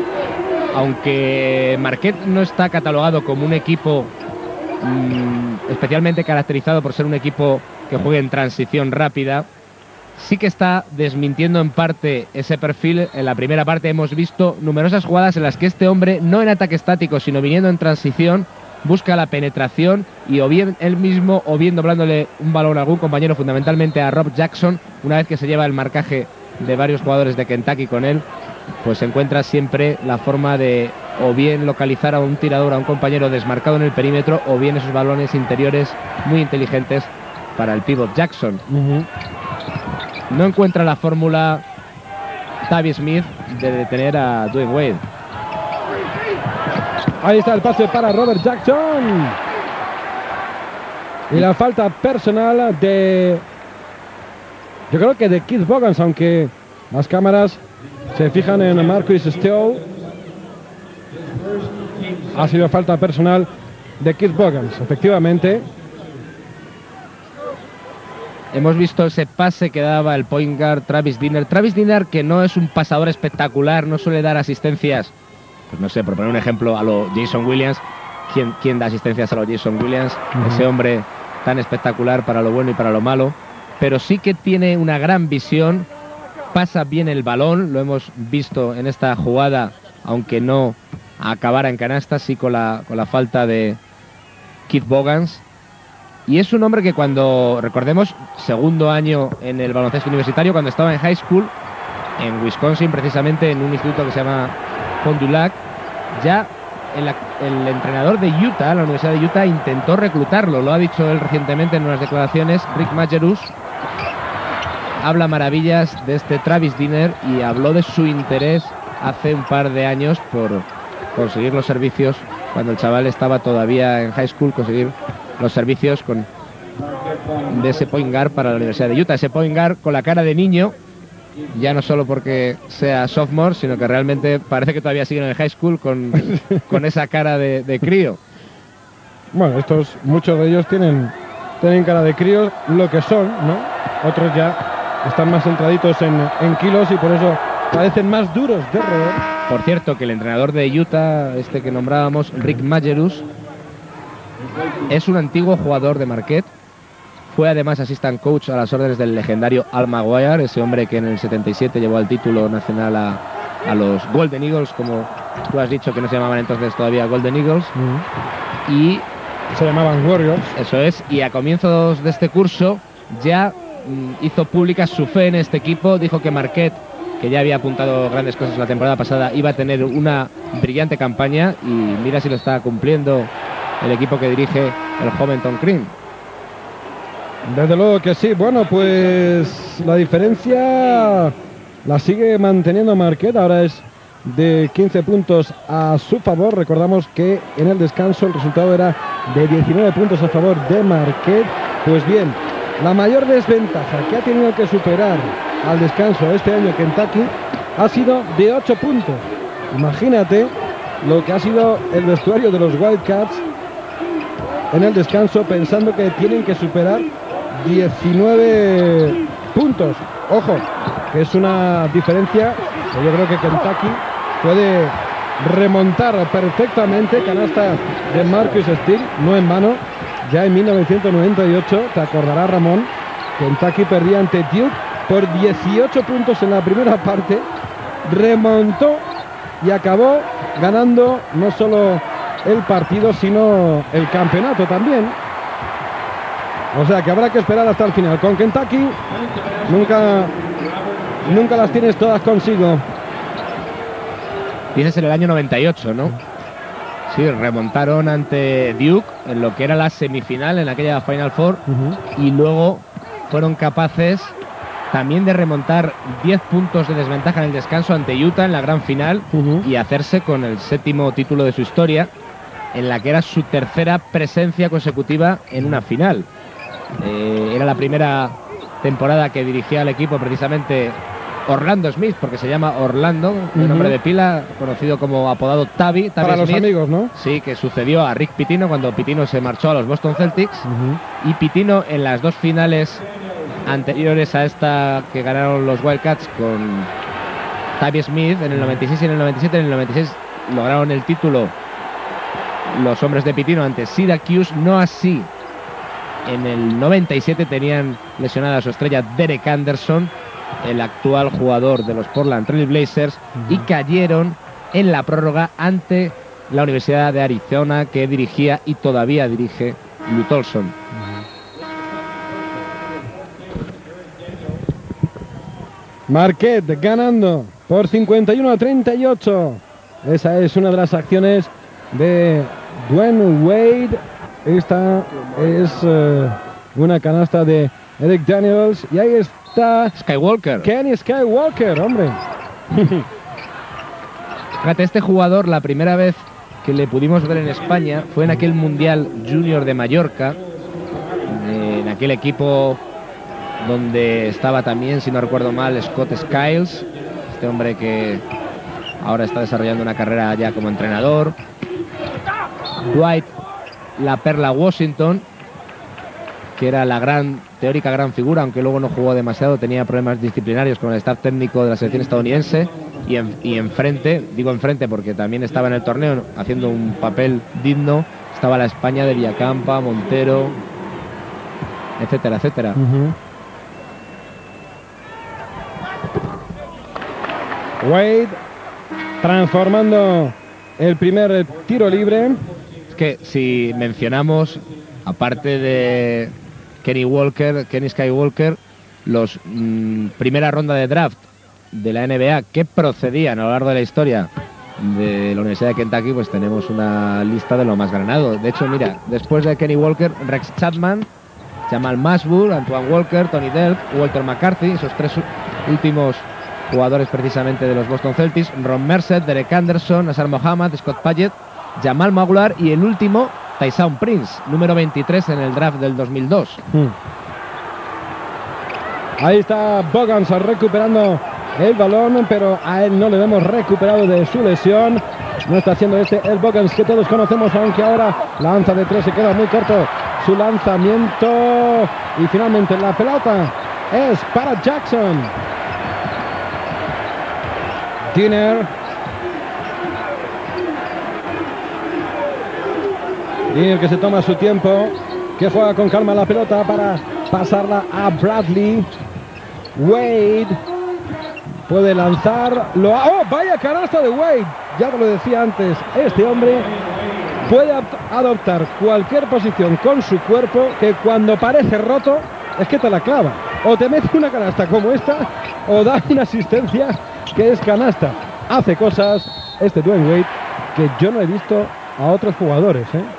Aunque Marquette no está catalogado como un equipo especialmente caracterizado por ser un equipo que juegue en transición rápida, sí que está desmintiendo en parte ese perfil. En la primera parte hemos visto numerosas jugadas en las que este hombre, no en ataque estático, sino viniendo en transición, busca la penetración y o bien él mismo o bien doblándole un balón a algún compañero, fundamentalmente a Rob Jackson, una vez que se lleva el marcaje de varios jugadores de Kentucky con él, pues encuentra siempre la forma de o bien localizar a un tirador, a un compañero desmarcado en el perímetro, o bien esos balones interiores muy inteligentes para el pivot Jackson. No encuentra la fórmula Tavi Smith de detener a Dwayne Wade. Ahí está el pase para Robert Jackson. Y la falta personal de... yo creo que de Keith Bogans, aunque las cámaras se fijan en Marcus Steele. Ha sido falta personal de Keith Bogans, efectivamente. Hemos visto ese pase que daba el point guard Travis Dinner. Travis Dinner, que no es un pasador espectacular, no suele dar asistencias, pues no sé, por poner un ejemplo, a lo Jason Williams. ¿Quién da asistencias a lo Jason Williams? Ese hombre tan espectacular para lo bueno y para lo malo. Pero sí que tiene una gran visión, pasa bien el balón, lo hemos visto en esta jugada, aunque no acabara en canasta, sí con la falta de Keith Bogans. Y es un hombre que cuando, recordemos, segundo año en el baloncesto universitario, cuando estaba en high school, en Wisconsin, precisamente en un instituto que se llama Fond du Lac, ya el entrenador de Utah, la Universidad de Utah, intentó reclutarlo. Lo ha dicho él recientemente en unas declaraciones. Rick Majerus habla maravillas de este Travis Dinner y habló de su interés hace un par de años por conseguir los servicios, cuando el chaval estaba todavía en high school, conseguir los servicios de ese point guard para la Universidad de Utah. Ese point guard con la cara de niño, ya no solo porque sea sophomore, sino que realmente parece que todavía sigue en el high school con esa cara de crío. Bueno, muchos de ellos tienen cara de críos, lo que son, ¿no? Otros ya están más centraditos en kilos y por eso parecen más duros de roer. Por cierto, que el entrenador de Utah, este que nombrábamos, Rick Majerus, es un antiguo jugador de Marquette. Fue además assistant coach a las órdenes del legendario Al Maguire, ese hombre que en el 77 llevó al título nacional a los Golden Eagles como Tú has dicho que no se llamaban entonces todavía Golden Eagles. Y se llamaban Warriors. Eso es. Y a comienzos de este curso ya hizo pública su fe en este equipo. Dijo que Marquette, que ya había apuntado grandes cosas la temporada pasada, iba a tener una brillante campaña. Y mira si lo está cumpliendo el equipo que dirige el joven Tom Crean. Desde luego que sí. Bueno, pues la diferencia la sigue manteniendo Marquette. Ahora es de 15 puntos a su favor. Recordamos que en el descanso el resultado era de 19 puntos a favor de Marquette. Pues bien, la mayor desventaja que ha tenido que superar al descanso este año Kentucky ha sido de 8 puntos. Imagínate lo que ha sido el vestuario de los Wildcats en el descanso, pensando que tienen que superar 19 puntos. Ojo, que es una diferencia que yo creo que Kentucky puede remontar perfectamente. Canasta de Marcus Steele, no en vano. Ya en 1998, te acordarás, Ramón, Kentucky perdía ante Duke por 18 puntos en la primera parte. Remontó y acabó ganando no solo el partido, sino el campeonato también. O sea que habrá que esperar hasta el final. Con Kentucky nunca las tienes todas consigo. Dices en el año 98, ¿no? Sí, remontaron ante Duke en lo que era la semifinal, en aquella Final Four, y luego fueron capaces también de remontar 10 puntos de desventaja en el descanso ante Utah en la gran final y hacerse con el 7º título de su historia, en la que era su tercera presencia consecutiva en una final. Era la primera temporada que dirigía al equipo precisamente Orlando Smith, porque se llama Orlando, el nombre de pila, conocido como apodado Tavi para Smith, los amigos, ¿no? Sí, que sucedió a Rick Pitino cuando Pitino se marchó a los Boston Celtics. Y Pitino en las dos finales anteriores a esta que ganaron los Wildcats con Tavi Smith, en el 96 y en el 97, en el 96 lograron el título los hombres de Pitino ante Syracuse, no así en el 97, tenían lesionada a su estrella Derek Anderson, el actual jugador de los Portland Trail Blazers, y cayeron en la prórroga ante la Universidad de Arizona, que dirigía y todavía dirige Lou Tolson. Marquette ganando por 51-38. Esa es una de las acciones de Dwayne Wade. Esta es una canasta de Eric Daniels. Y ahí está Skywalker. Kenny Skywalker, hombre. Fíjate, este jugador, la primera vez que le pudimos ver en España fue en aquel Mundial Junior de Mallorca, en aquel equipo donde estaba también, si no recuerdo mal, Scott Skiles, este hombre que ahora está desarrollando una carrera ya como entrenador. Dwight La Perla Washington, que era la teórica gran figura, aunque luego no jugó demasiado, tenía problemas disciplinarios con el staff técnico de la selección estadounidense. Y enfrente, digo enfrente porque también estaba en el torneo haciendo un papel digno, estaba la España de Villacampa, Montero, etcétera, etcétera. Wade transformando el primer tiro libre. Es que si mencionamos, aparte de Kenny Skywalker, los primera ronda de draft de la NBA que procedían a lo largo de la historia de la Universidad de Kentucky, pues tenemos una lista de lo más granado. De hecho, mira, después de Kenny Walker, Rex Chapman, Jamal Mashburn, Antoine Walker, Tony Delk, Walter McCarthy, esos tres últimos jugadores precisamente de los Boston Celtics, Ron Mercer, Derek Anderson, Nassar Mohammad, Scott Padgett, Jamal Maglar y el último, Tyson Prince, número 23 en el draft del 2002. Ahí está Bogans recuperando el balón, pero a él no le hemos recuperado de su lesión. No está haciendo el Bogans que todos conocemos, aunque ahora lanza de tres, se queda muy corto su lanzamiento. Y finalmente la pelota es para Jackson. Dinner que se toma su tiempo, que juega con calma la pelota para pasarla a Bradley. Wade puede lanzar. ¡Oh, vaya canasta de Wade! Ya te lo decía antes, este hombre puede adoptar cualquier posición con su cuerpo, que cuando parece roto es que te la clava. O te mete una canasta como esta, o da una asistencia que es canasta. Hace cosas este Dwyane Wade que yo no he visto a otros jugadores, ¿eh?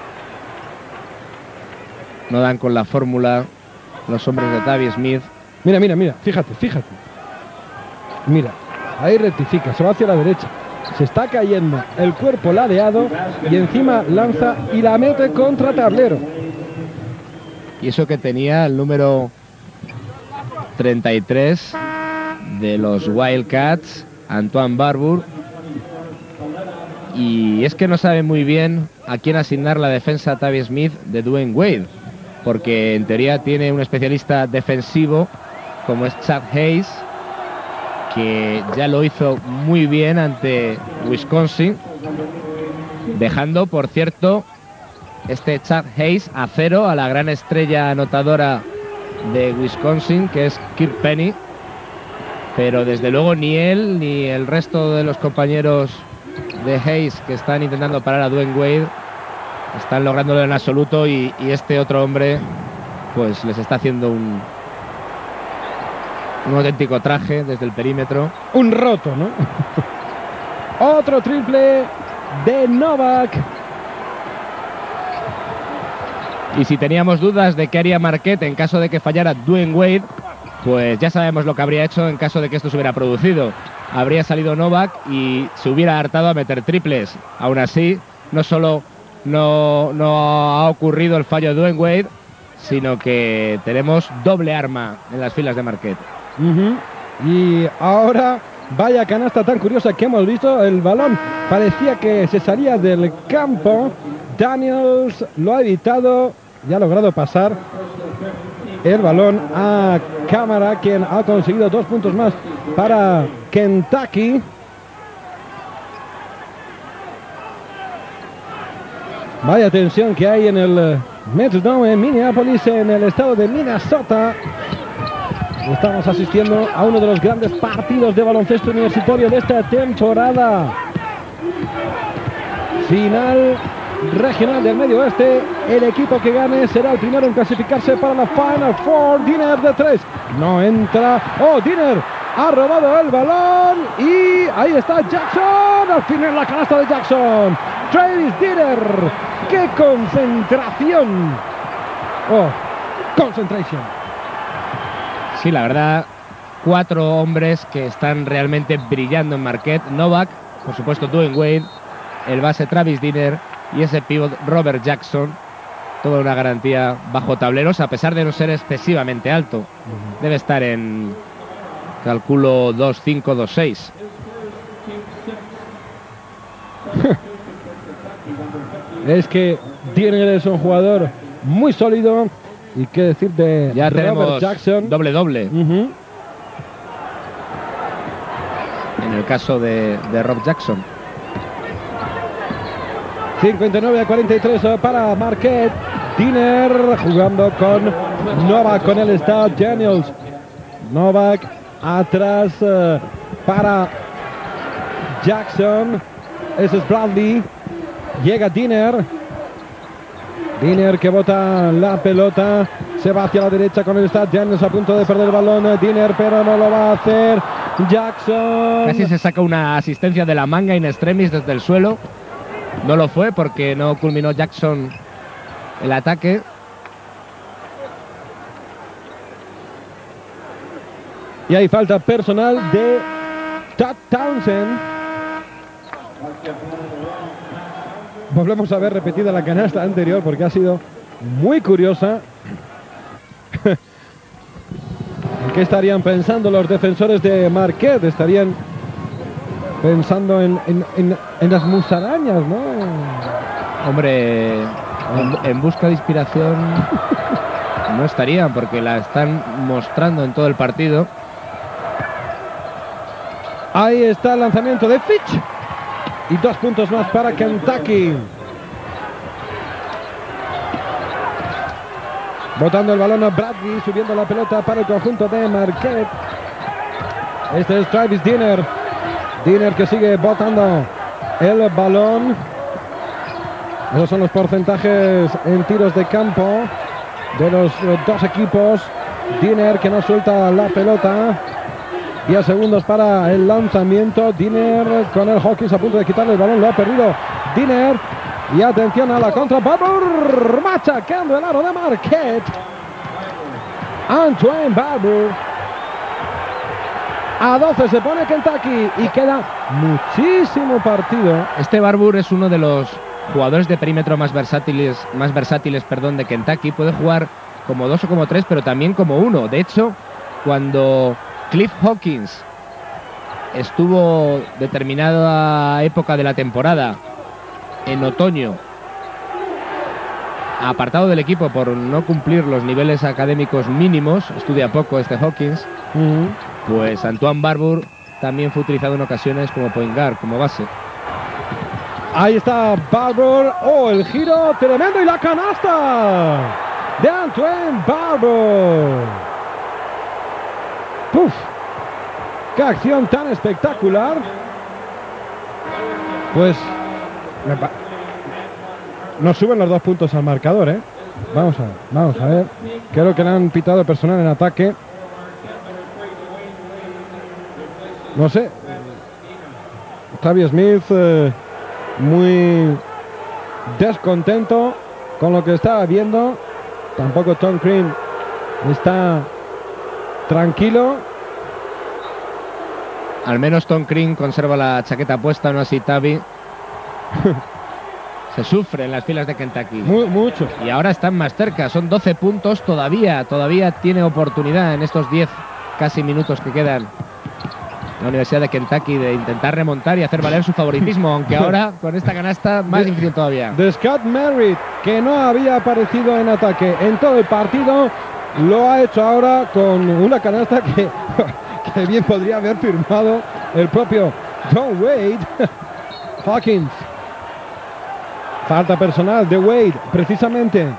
No dan con la fórmula los hombres de Tavi Smith. Mira, fíjate. Mira, ahí rectifica, se va hacia la derecha. Se está cayendo, el cuerpo ladeado y encima lanza y la mete contra tablero. Y eso que tenía el número 33 de los Wildcats, Antoine Barbour. Y es que no sabe muy bien a quién asignar la defensa a Tavi Smith de Dwyane Wade, porque en teoría tiene un especialista defensivo como es Chad Hayes, que ya lo hizo muy bien ante Wisconsin, dejando, por cierto, este Chad Hayes a 0 a la gran estrella anotadora de Wisconsin, que es Kirk Penny. Pero desde luego ni él ni el resto de los compañeros de Hayes, que están intentando parar a Dwyane Wade, están lográndolo en absoluto, y este otro hombre pues les está haciendo un auténtico traje desde el perímetro. Un roto, ¿no? Otro triple de Novak. Y si teníamos dudas de qué haría Marquette en caso de que fallara Dwyane Wade, pues ya sabemos lo que habría hecho en caso de que esto se hubiera producido. Habría salido Novak y se hubiera hartado a meter triples. Aún así, no solo no ha ocurrido el fallo de Dwyane Wade, sino que tenemos doble arma en las filas de Marquette. Y ahora, vaya canasta tan curiosa que hemos visto. El balón parecía que se salía del campo. Daniels lo ha evitado y ha logrado pasar el balón a Cámara, quien ha conseguido 2 puntos más para Kentucky. Vaya tensión que hay en el Metrodome en Minneapolis, en el estado de Minnesota. Estamos asistiendo a uno de los grandes partidos de baloncesto universitario de esta temporada. Final regional del Medio Oeste. El equipo que gane será el primero en clasificarse para la Final Four. Diner de 3. No entra. ¡Oh, Diner! Ha robado el balón y ahí está Jackson. Al final la canasta de Jackson. Travis Diner. ¡Qué concentración! ¡Oh! Concentration. Sí, la verdad, 4 hombres que están realmente brillando en Marquette. Novak, por supuesto Dwyane Wade, el base Travis Diner y ese pívot Robert Jackson. Toda una garantía bajo tableros, a pesar de no ser excesivamente alto. Debe estar en, calculo, 2'5", 2'6". Es que Diner es un jugador muy sólido. Y qué decir de ya Robert tenemos Jackson. Doble. En el caso de Rob Jackson. 59-43 para Marquette. Diner jugando con Novak, con él está Daniels. Novak atrás para Jackson. Ese es Bradley. Llega Diner. Diner que bota la pelota, se va hacia la derecha con el Stat Daniels a punto de perder el balón. Diner, pero no lo va a hacer. Jackson. Casi se saca una asistencia de la manga in extremis desde el suelo. No lo fue porque no culminó Jackson el ataque. Y hay falta personal de Tad Townsend. Volvemos a ver repetida la canasta anterior porque ha sido muy curiosa. ¿En qué estarían pensando los defensores de Marquette? Estarían pensando en las musarañas, ¿no? Hombre, en busca de inspiración no estarían, porque la están mostrando en todo el partido. Ahí está el lanzamiento de Fitch. Y 2 puntos más para Kentucky. Botando el balón a Bradley, subiendo la pelota para el conjunto de Marquette. Este es Travis Dinner. Dinner que sigue botando el balón. Esos son los porcentajes en tiros de campo de los dos equipos. Dinner que no suelta la pelota. 10 segundos para el lanzamiento. Dinner con el Hawkins a punto de quitarle el balón. Lo ha perdido Dinner. Y atención a la contra. Barbour machacando el aro de Marquette. Antoine Barbour. A 12 se pone Kentucky y queda muchísimo partido. Este Barbour es uno de los jugadores de perímetro más versátiles, de Kentucky. Puede jugar como 2 o como 3, pero también como 1. De hecho, cuando Cliff Hawkins estuvo determinada época de la temporada, en otoño, apartado del equipo por no cumplir los niveles académicos mínimos, estudia poco este Hawkins, pues Antoine Barbour también fue utilizado en ocasiones como point guard, como base. Ahí está Barbour. Oh, el giro tremendo y la canasta de Antoine Barbour. ¡Puf! ¡Qué acción tan espectacular! Pues nos suben los 2 puntos al marcador, ¿eh? Vamos a ver. Creo que le han pitado personal en ataque. No sé. Xavier Smith muy descontento con lo que estaba viendo. Tampoco Tom Crean está tranquilo. Al menos Tom Crean conserva la chaqueta puesta, no así Tavi. Se sufre en las filas de Kentucky. Mucho. Y ahora están más cerca, son 12 puntos todavía tiene oportunidad en estos 10 casi minutos que quedan la Universidad de Kentucky de intentar remontar y hacer valer su favoritismo, aunque ahora con esta canasta más difícil todavía. De Scott Merritt, que no había aparecido en ataque en todo el partido, lo ha hecho ahora con una canasta que bien podría haber firmado el propio John Wade. Hawkins. Falta personal de Wade, precisamente.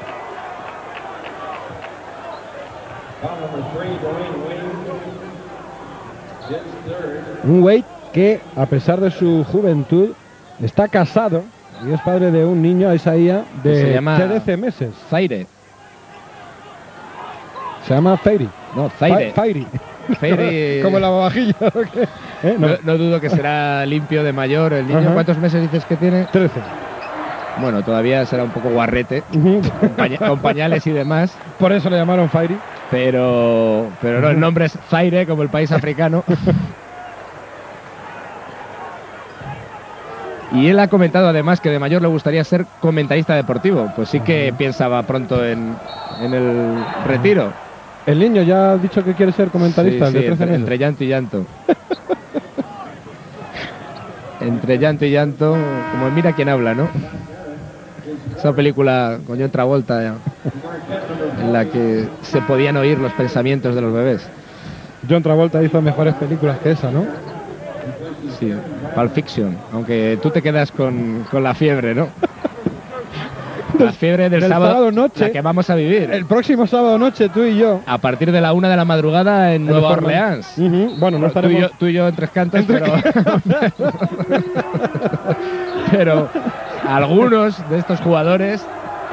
Un Wade que, a pesar de su juventud, está casado y es padre de un niño, Isaiah, de 13 meses. Zaire. Se llama Fairy. No, Zaire. Fairy. Como la babajilla. No dudo que será limpio de mayor. ¿El niño cuántos meses dices que tiene? 13. Bueno, todavía será un poco guarrete, con pañales y demás. Por eso le llamaron Fairy. Pero no, el nombre es Zaire, como el país africano. Y él ha comentado además que de mayor le gustaría ser comentarista deportivo. Pues sí que pensaba pronto en el retiro. El niño ya ha dicho que quiere ser comentarista. Sí, entre llanto y llanto. Entre llanto y llanto, como Mira quién habla, ¿no? Esa película con John Travolta en la que se podían oír los pensamientos de los bebés. John Travolta hizo mejores películas que esa, ¿no? Sí, Pulp Fiction, aunque tú te quedas con la fiebre, ¿no? La fiebre del sábado noche, la que vamos a vivir. El próximo sábado noche, tú y yo. A partir de la 1 de la madrugada en Nueva Orleans. Bueno, no estaremos... Tú y yo en Tres Cantos, pero algunos de estos jugadores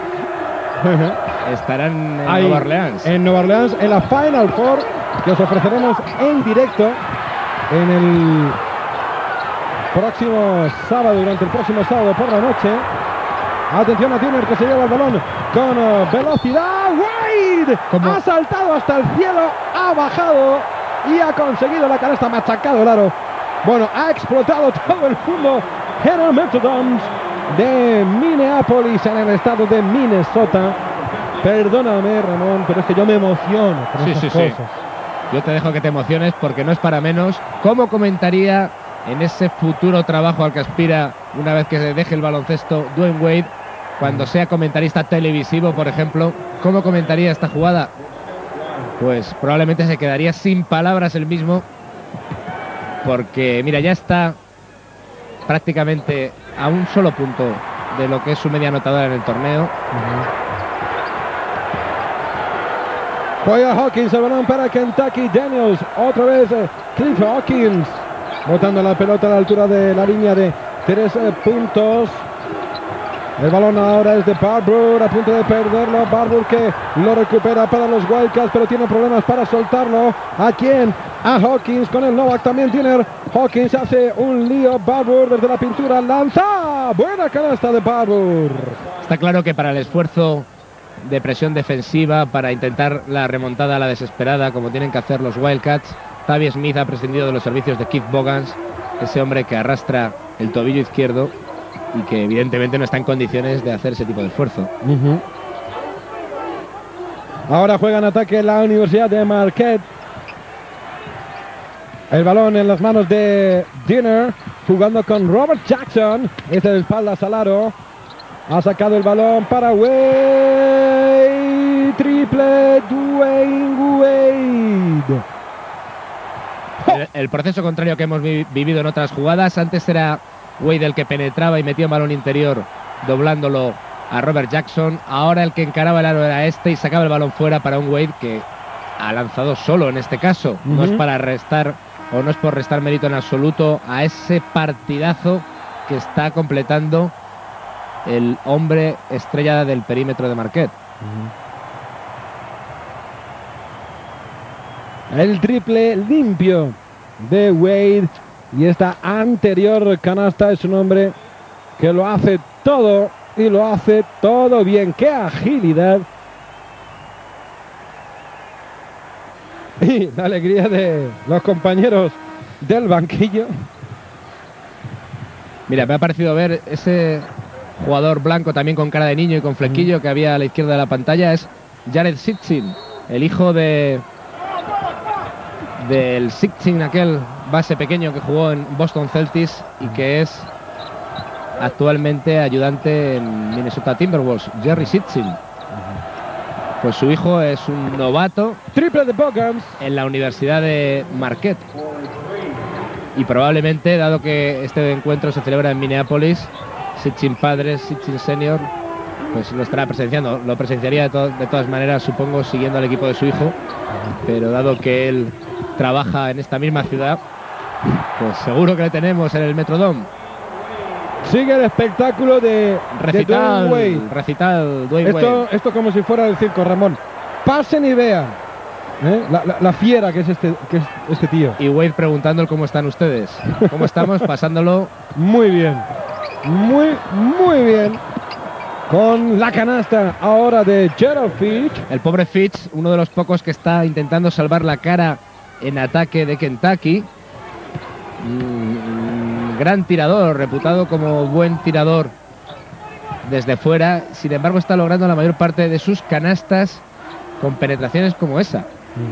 estarán en Nueva Orleans. En Nueva Orleans, en la Final Four, que os ofreceremos en directo en el próximo sábado, durante el próximo sábado por la noche. Atención a Dinner, que se lleva el balón con velocidad. Wade ha saltado hasta el cielo, ha bajado y ha conseguido la canasta, machacado el aro. Bueno, ha explotado todo el mundo en el Metrodome de Minneapolis, en el estado de Minnesota. Perdóname, Ramón, pero es que yo me emociono con esas cosas. Yo te dejo que te emociones porque no es para menos. ¿Cómo comentaría en ese futuro trabajo al que aspira una vez que se deje el baloncesto Dwayne Wade, cuando sea comentarista televisivo, por ejemplo? ¿Cómo comentaría esta jugada? Pues probablemente se quedaría sin palabras el mismo, porque mira, ya está prácticamente a un solo punto de lo que es su media anotadora en el torneo. Juega Hawkins, el balón para Kentucky Daniels. Otra vez Cliff Hawkins. Botando la pelota a la altura de la línea de 3 puntos. El balón ahora es de Barbour, a punto de perderlo. Barbour que lo recupera para los Wildcats, pero tiene problemas para soltarlo. ¿A quién? A Hawkins con el Novak también tiene. Hawkins hace un lío. Barbour desde la pintura lanza. Buena canasta de Barbour. Está claro que para el esfuerzo de presión defensiva, para intentar la remontada a la desesperada, como tienen que hacer los Wildcats, Tavi Smith ha prescindido de los servicios de Keith Bogans, ese hombre que arrastra el tobillo izquierdo y que evidentemente no está en condiciones de hacer ese tipo de esfuerzo. Ahora juega en ataque la Universidad de Marquette. El balón en las manos de Dinner, jugando con Robert Jackson. Este de espaldas al aro. Ha sacado el balón para Wade. Triple Dwayne Wade. El proceso contrario que hemos vivido en otras jugadas. Antes era Wade el que penetraba y metía un balón interior doblándolo a Robert Jackson. Ahora el que encaraba el aro era este y sacaba el balón fuera para un Wade que ha lanzado solo en este caso. No es para restar, o no es por restar mérito en absoluto a ese partidazo que está completando el hombre estrella del perímetro de Marquette. El triple limpio de Wade. Y esta anterior canasta es un hombre que lo hace todo y lo hace todo bien. ¡Qué agilidad! Y la alegría de los compañeros del banquillo. Mira, me ha parecido ver ese jugador blanco también con cara de niño y con flequillo que había a la izquierda de la pantalla. Es Jared Sitchin, el hijo del Sitchin, aquel base pequeño que jugó en Boston Celtics y que es actualmente ayudante en Minnesota Timberwolves, Jerry Sitchin. Pues su hijo es un novato. Triple de Bogans en la Universidad de Marquette. Y probablemente, dado que este encuentro se celebra en Minneapolis, Sitchin padre, Sitchin senior, pues lo estará presenciando. Lo presenciaría de todas maneras, supongo, siguiendo al equipo de su hijo. Pero dado que él trabaja en esta misma ciudad, pues seguro que le tenemos en el Metrodome. Sigue el espectáculo de recital Dwayne Wade. Recital Dwayne Wade. Esto como si fuera el circo, Ramón. Pasen y vean la fiera que es este tío. Y Wade preguntando cómo están ustedes. ¿Cómo estamos? Pasándolo muy bien. Muy bien. Con la canasta ahora de Gerald Fitch. El pobre Fitch, uno de los pocos que está intentando salvar la cara en ataque de Kentucky. Gran tirador, reputado como buen tirador desde fuera. Sin embargo, está logrando la mayor parte de sus canastas con penetraciones como esa.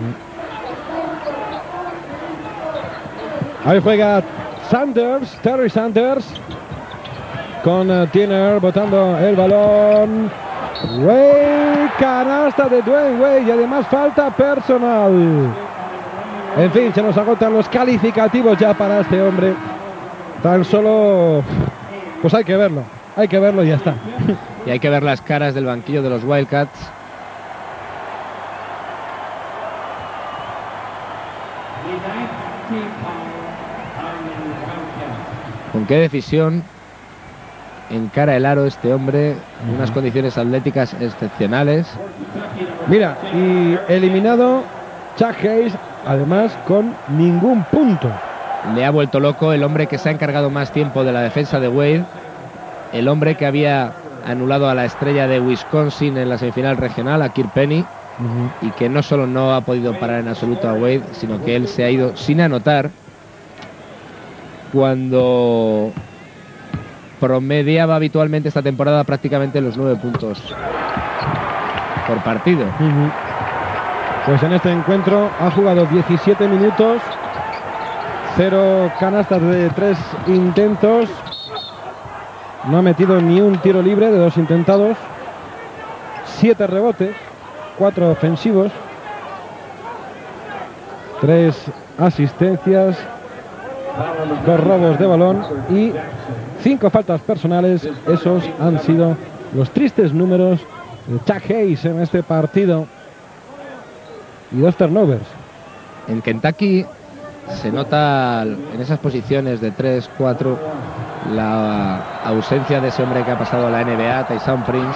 Ahí juega Sanders, Terry Sanders, con Tiner botando el balón. Wade, canasta de Dwayne Wade y además falta personal. En fin, se nos agotan los calificativos ya para este hombre. Tan solo, pues hay que verlo y ya está. Y hay que ver las caras del banquillo de los Wildcats. ¿Con qué decisión encara el aro este hombre? Unas condiciones atléticas excepcionales. Mira, y eliminado Chuck Hayes, además con ningún punto. Le ha vuelto loco el hombre que se ha encargado más tiempo de la defensa de Wade, el hombre que había anulado a la estrella de Wisconsin en la semifinal regional, a Kirk Penny, y que no solo no ha podido parar en absoluto a Wade, sino que él se ha ido sin anotar cuando promediaba habitualmente esta temporada prácticamente los 9 puntos por partido. Pues en este encuentro ha jugado 17 minutos, 0 canastas de 3 intentos, no ha metido ni un tiro libre de 2 intentados, 7 rebotes, 4 ofensivos, 3 asistencias, 2 robos de balón y 5 faltas personales. Esos han sido los tristes números de Chuck Hayes en este partido. y 2 turnovers. En Kentucky se nota en esas posiciones de 3-4 la ausencia de ese hombre que ha pasado a la NBA, Tyson Prince.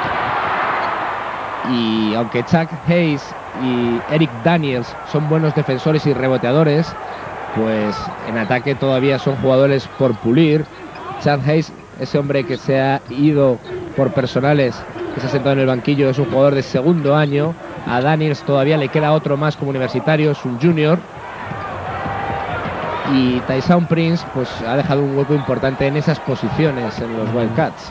Y aunque Chuck Hayes y Eric Daniels son buenos defensores y reboteadores, pues en ataque todavía son jugadores por pulir. Chuck Hayes, ese hombre que se ha ido por personales, que se ha sentado en el banquillo, es un jugador de segundo año. A Daniels todavía le queda otro más como universitario, es un junior. Y Tyson Prince pues ha dejado un hueco importante en esas posiciones en los Wildcats.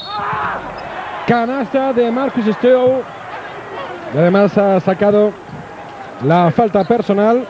Canasta de Marcus Steele. Y además ha sacado la falta personal.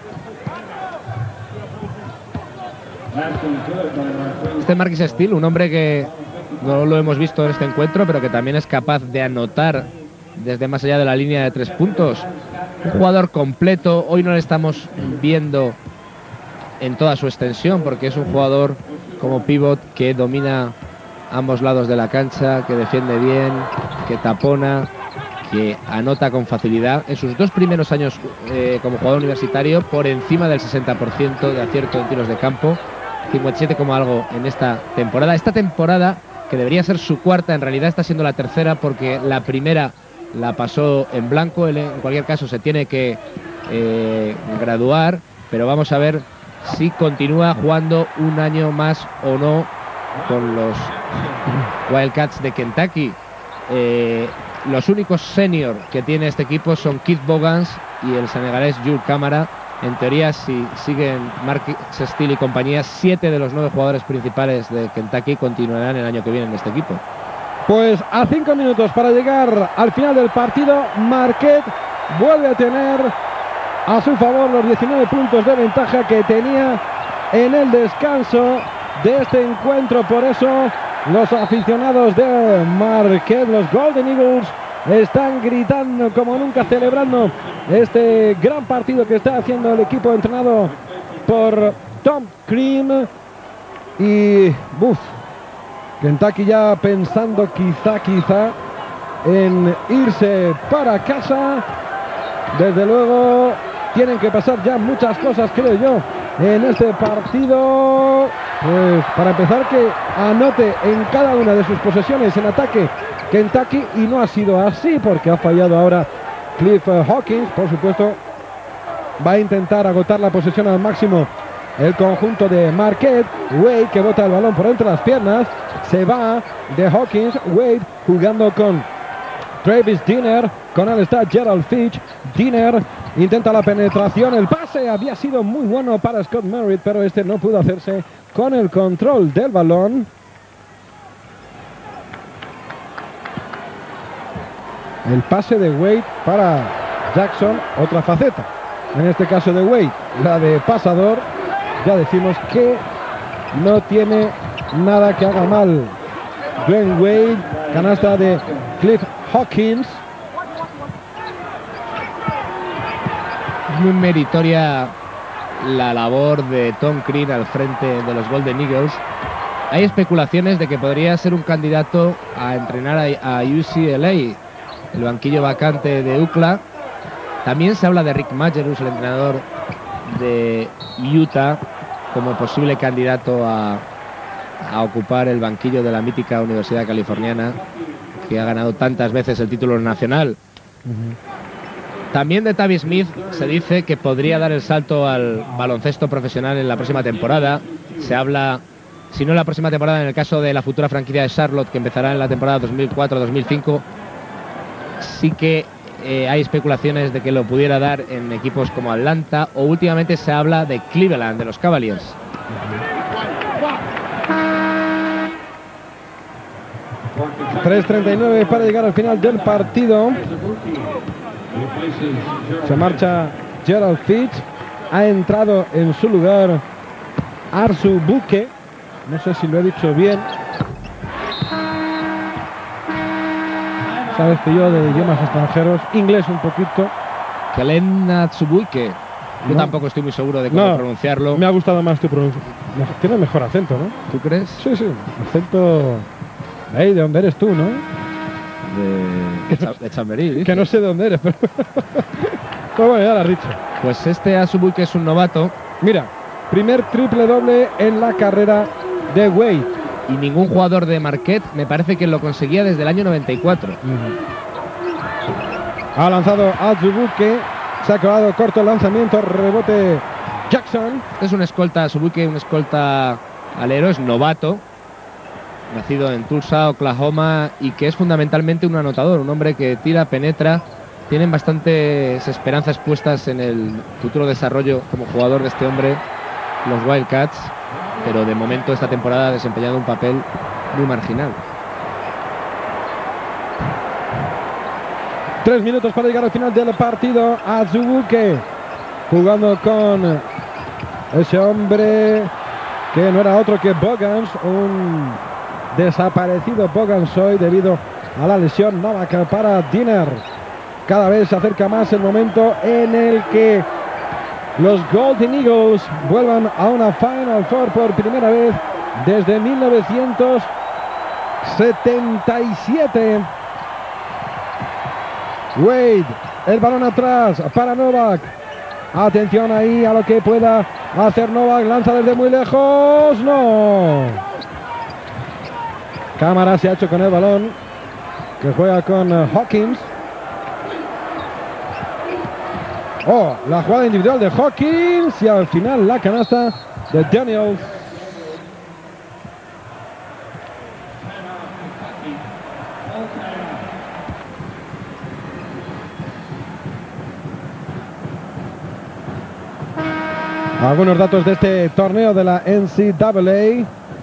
Este Marcus Steele, un hombre que no lo hemos visto en este encuentro, pero que también es capaz de anotar desde más allá de la línea de 3 puntos. Un jugador completo. Hoy no le estamos viendo en toda su extensión, porque es un jugador como pivot que domina ambos lados de la cancha, que defiende bien, que tapona, que anota con facilidad. En sus 2 primeros años como jugador universitario, por encima del 60% de acierto en tiros de campo, 57 como algo en esta temporada. Esta temporada, que debería ser su cuarta, en realidad está siendo la tercera, porque la primera la pasó en blanco. Él, en cualquier caso, se tiene que graduar, pero vamos a ver si continúa jugando un año más o no con los Wildcats de Kentucky. Los únicos senior que tiene este equipo son Keith Bogans y el senegalés Jules Camara. En teoría, si siguen Marcus Steele y compañía, 7 de los 9 jugadores principales de Kentucky continuarán el año que viene en este equipo. Pues a 5 minutos para llegar al final del partido, Marquette vuelve a tener a su favor los 19 puntos de ventaja que tenía en el descanso de este encuentro. Por eso los aficionados de Marquette, los Golden Eagles, están gritando como nunca, celebrando este gran partido que está haciendo el equipo entrenado por Tom Crean. Y Kentucky ya pensando quizá en irse para casa. Desde luego tienen que pasar ya muchas cosas, creo yo, en este partido. Pues para empezar, que anote en cada una de sus posesiones en ataque Kentucky, y no ha sido así, porque ha fallado ahora Cliff Hawkins. Por supuesto, va a intentar agotar la posesión al máximo el conjunto de Marquette. Wade, que bota el balón por entre las piernas, se va de Hawkins. Wade jugando con Travis Dinner, con él está Gerald Fitch. Dinner intenta la penetración, el pase había sido muy bueno para Scott Merritt, pero este no pudo hacerse con el control del balón. El pase de Wade para Jackson, otra faceta, en este caso de Wade, la de pasador. Ya decimos que no tiene nada que haga mal Dwayne Wade. Canasta de Cliff Hawkins. Muy meritoria la labor de Tom Crean al frente de los Golden Eagles. Hay especulaciones de que podría ser un candidato a entrenar a UCLA, el banquillo vacante de UCLA. También se habla de Rick Majerus, el entrenador de Utah, como posible candidato a ocupar el banquillo de la mítica Universidad Californiana, que ha ganado tantas veces el título nacional. También de Tavis Smith se dice que podría dar el salto al baloncesto profesional en la próxima temporada. Se habla, si no en la próxima temporada, en el caso de la futura franquicia de Charlotte, que empezará en la temporada 2004-2005. Sí que hay especulaciones de que lo pudiera dar en equipos como Atlanta, o últimamente se habla de Cleveland, de los Cavaliers. $3:39 para llegar al final del partido. Se marcha Gerald Fitch. Ha entrado en su lugar Arzu Buke. No sé si lo he dicho bien. Sabes que yo de idiomas extranjeros, inglés un poquito. Kellen Atsubuike. Yo No. tampoco estoy muy seguro de cómo pronunciarlo. Me ha gustado más tu pronunciación. Tiene mejor acento, ¿no? ¿Tú crees? Sí. Acento... ¿De dónde eres tú, no? De Chamberí. Que no sé de dónde eres, pero... Pues bueno, ya lo has dicho. Pues este Azubuike es un novato. Mira, primer triple doble en la carrera de Wade. Y ningún jugador de Marquette me parece que lo conseguía desde el año 94. Ha lanzado Azubuike, se ha acabado corto el lanzamiento, rebote Jackson. Es un escolta, Azubuike, un escolta alero, es novato, nacido en Tulsa, Oklahoma, y que es fundamentalmente un anotador, un hombre que tira, penetra. Tienen bastantes esperanzas puestas en el futuro desarrollo como jugador de este hombre, los Wildcats, pero de momento esta temporada ha desempeñado un papel muy marginal. 3 minutos para llegar al final del partido. Azubuike jugando con ese hombre que no era otro que Bogans, un desaparecido Bogans hoy debido a la lesión. Novak para Dinner. Cada vez se acerca más el momento en el que los Golden Eagles vuelvan a una Final Four por primera vez desde 1977. Wade, el balón atrás para Novak. Atención ahí a lo que pueda hacer Novak. Lanza desde muy lejos. No. Cámara se ha hecho con el balón, que juega con Hawkins. Oh, la jugada individual de Hawkins y al final la canasta de Daniels. Algunos datos de este torneo de la NCAA.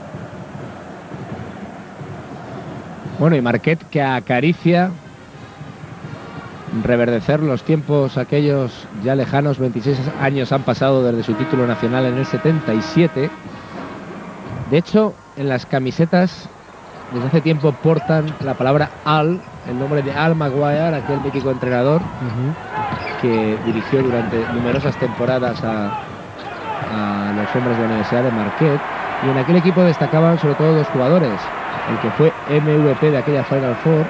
Bueno, y Marquette que acaricia reverdecer los tiempos aquellos ya lejanos. 26 años han pasado desde su título nacional en el 77. De hecho, en las camisetas desde hace tiempo portan la palabra Al, el nombre de Al Maguire, aquel mítico entrenador que dirigió durante numerosas temporadas a los hombres de la Universidad de Marquette. Y en aquel equipo destacaban sobre todo dos jugadores: el que fue MVP de aquella Final Four,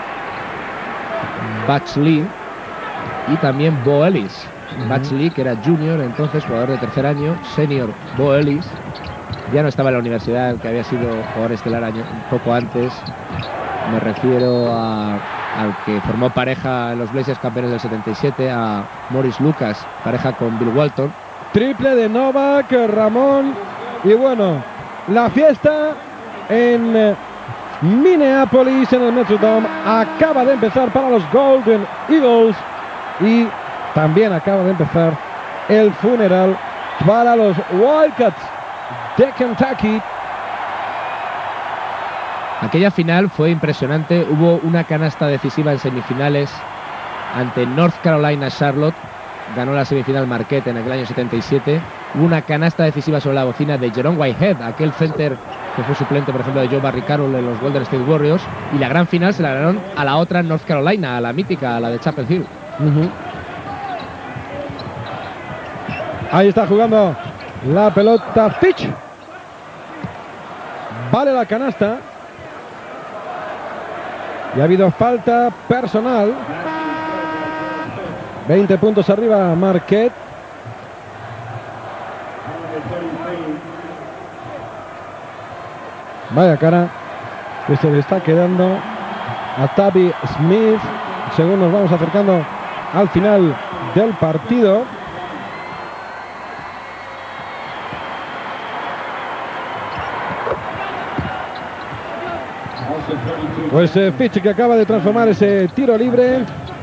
Butch Lee, y también Bo Ellis. Butch Lee, que era junior, entonces jugador de tercer año; senior Bo Ellis, ya no estaba en la universidad, el que había sido jugador estelar un poco antes. Me refiero al que formó pareja en los Blazers campeones del 77, a Morris Lucas, pareja con Bill Walton. Triple de Novak, Ramón. Y bueno, la fiesta en Minneapolis, en el Metrodome, acaba de empezar para los Golden Eagles. Y también acaba de empezar el funeral para los Wildcats de Kentucky. Aquella final fue impresionante. Hubo una canasta decisiva en semifinales ante North Carolina Charlotte. Ganó la semifinal Marquette en aquel año 77. Hubo una canasta decisiva sobre la bocina de Jerome Whitehead, aquel center que fue suplente, por ejemplo, de Joe Barry Carroll en los Golden State Warriors. Y la gran final se la ganaron a la otra North Carolina, a la mítica, a la de Chapel Hill. Ahí está jugando la pelota Fitch. Vale la canasta. Y ha habido falta personal. 20 puntos arriba Marquette. Vaya cara que se le está quedando a Tubby Smith según nos vamos acercando al final del partido. Pues Fitch, que acaba de transformar ese tiro libre.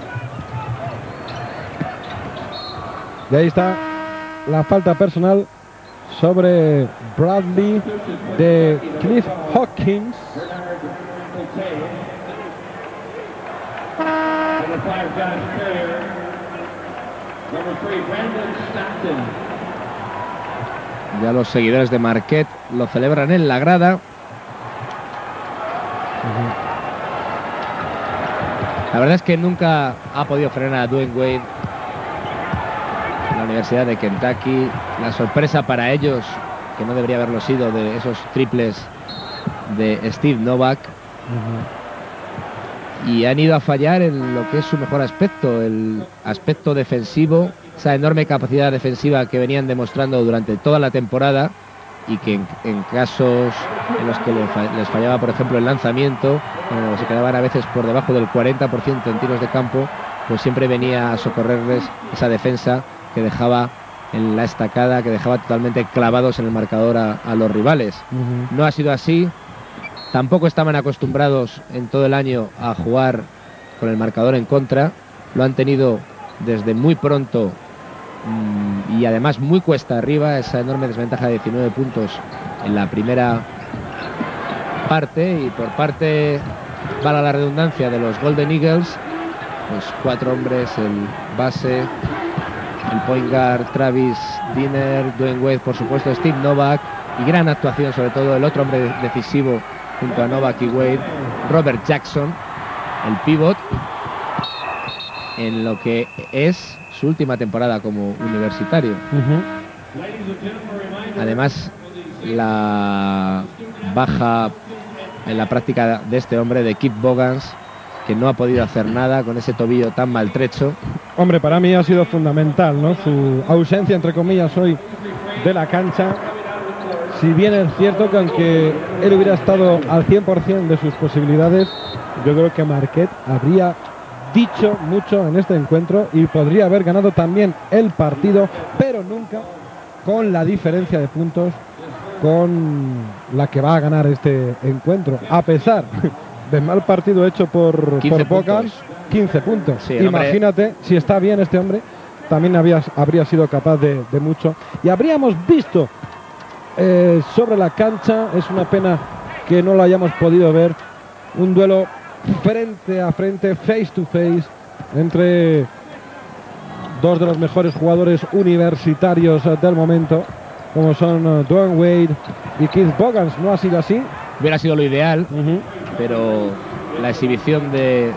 Y ahí está la falta personal sobre Bradley de Cliff Hawkins. Ya los seguidores de Marquette lo celebran en la grada. La verdad es que nunca ha podido frenar a Dwayne Wade en la Universidad de Kentucky. La sorpresa para ellos, que no debería haberlo sido, de esos triples de Steve Novak. y han ido a fallar en lo que es su mejor aspecto, el aspecto defensivo, esa enorme capacidad defensiva que venían demostrando durante toda la temporada, y que en casos en los que les fallaba, por ejemplo, el lanzamiento, se quedaban a veces por debajo del 40% en tiros de campo, pues siempre venía a socorrerles esa defensa que dejaba en la estacada, que dejaba totalmente clavados en el marcador a los rivales. No ha sido así. Tampoco estaban acostumbrados en todo el año a jugar con el marcador en contra. Lo han tenido desde muy pronto, y además muy cuesta arriba, esa enorme desventaja de 19 puntos en la primera parte. Y por parte, valga la redundancia, de los Golden Eagles, pues 4 hombres: el base, el point guard Travis Dinner, Dwayne Wade, por supuesto, Steve Novak, y gran actuación sobre todo el otro hombre decisivo junto a Novak y Wade, Robert Jackson, el pivot, en lo que es su última temporada como universitario. Además, la baja en la práctica de este hombre, de Keith Bogans, que no ha podido hacer nada con ese tobillo tan maltrecho. Hombre, para mí ha sido fundamental, ¿no?, su ausencia, entre comillas, hoy de la cancha. Si bien es cierto que aunque él hubiera estado al 100% de sus posibilidades, yo creo que Marquette habría dicho mucho en este encuentro y podría haber ganado también el partido, pero nunca con la diferencia de puntos con la que va a ganar este encuentro, a pesar del mal partido hecho por Bogans. 15 puntos. Sí, imagínate, si está bien este hombre, también habría sido capaz de mucho. Y habríamos visto sobre la cancha, es una pena que no lo hayamos podido ver, un duelo frente a frente, face to face, entre dos de los mejores jugadores universitarios del momento, como son Dwayne Wade y Keith Bogans. No ha sido así. Hubiera sido lo ideal, pero la exhibición de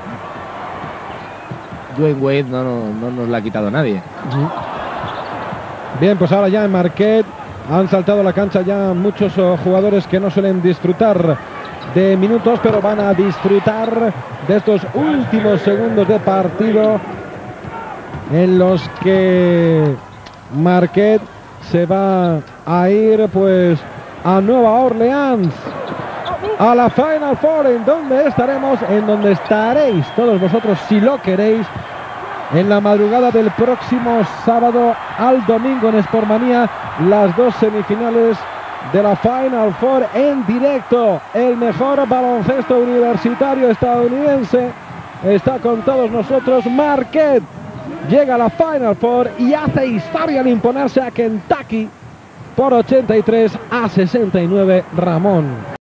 Dwayne Wade no nos la ha quitado nadie. Bien, pues ahora ya en Marquette han saltado a la cancha ya muchos jugadores que no suelen disfrutar de minutos, pero van a disfrutar de estos últimos segundos de partido en los que Marquette se va a ir pues a Nueva Orleans, a la Final Four, en donde estaremos, en donde estaréis todos vosotros, si lo queréis, en la madrugada del próximo sábado al domingo en Sportmanía, las dos semifinales de la Final Four en directo. El mejor baloncesto universitario estadounidense está con todos nosotros. Marquette llega a la Final Four y hace historia al imponerse a Kentucky por 83-69. Ramón.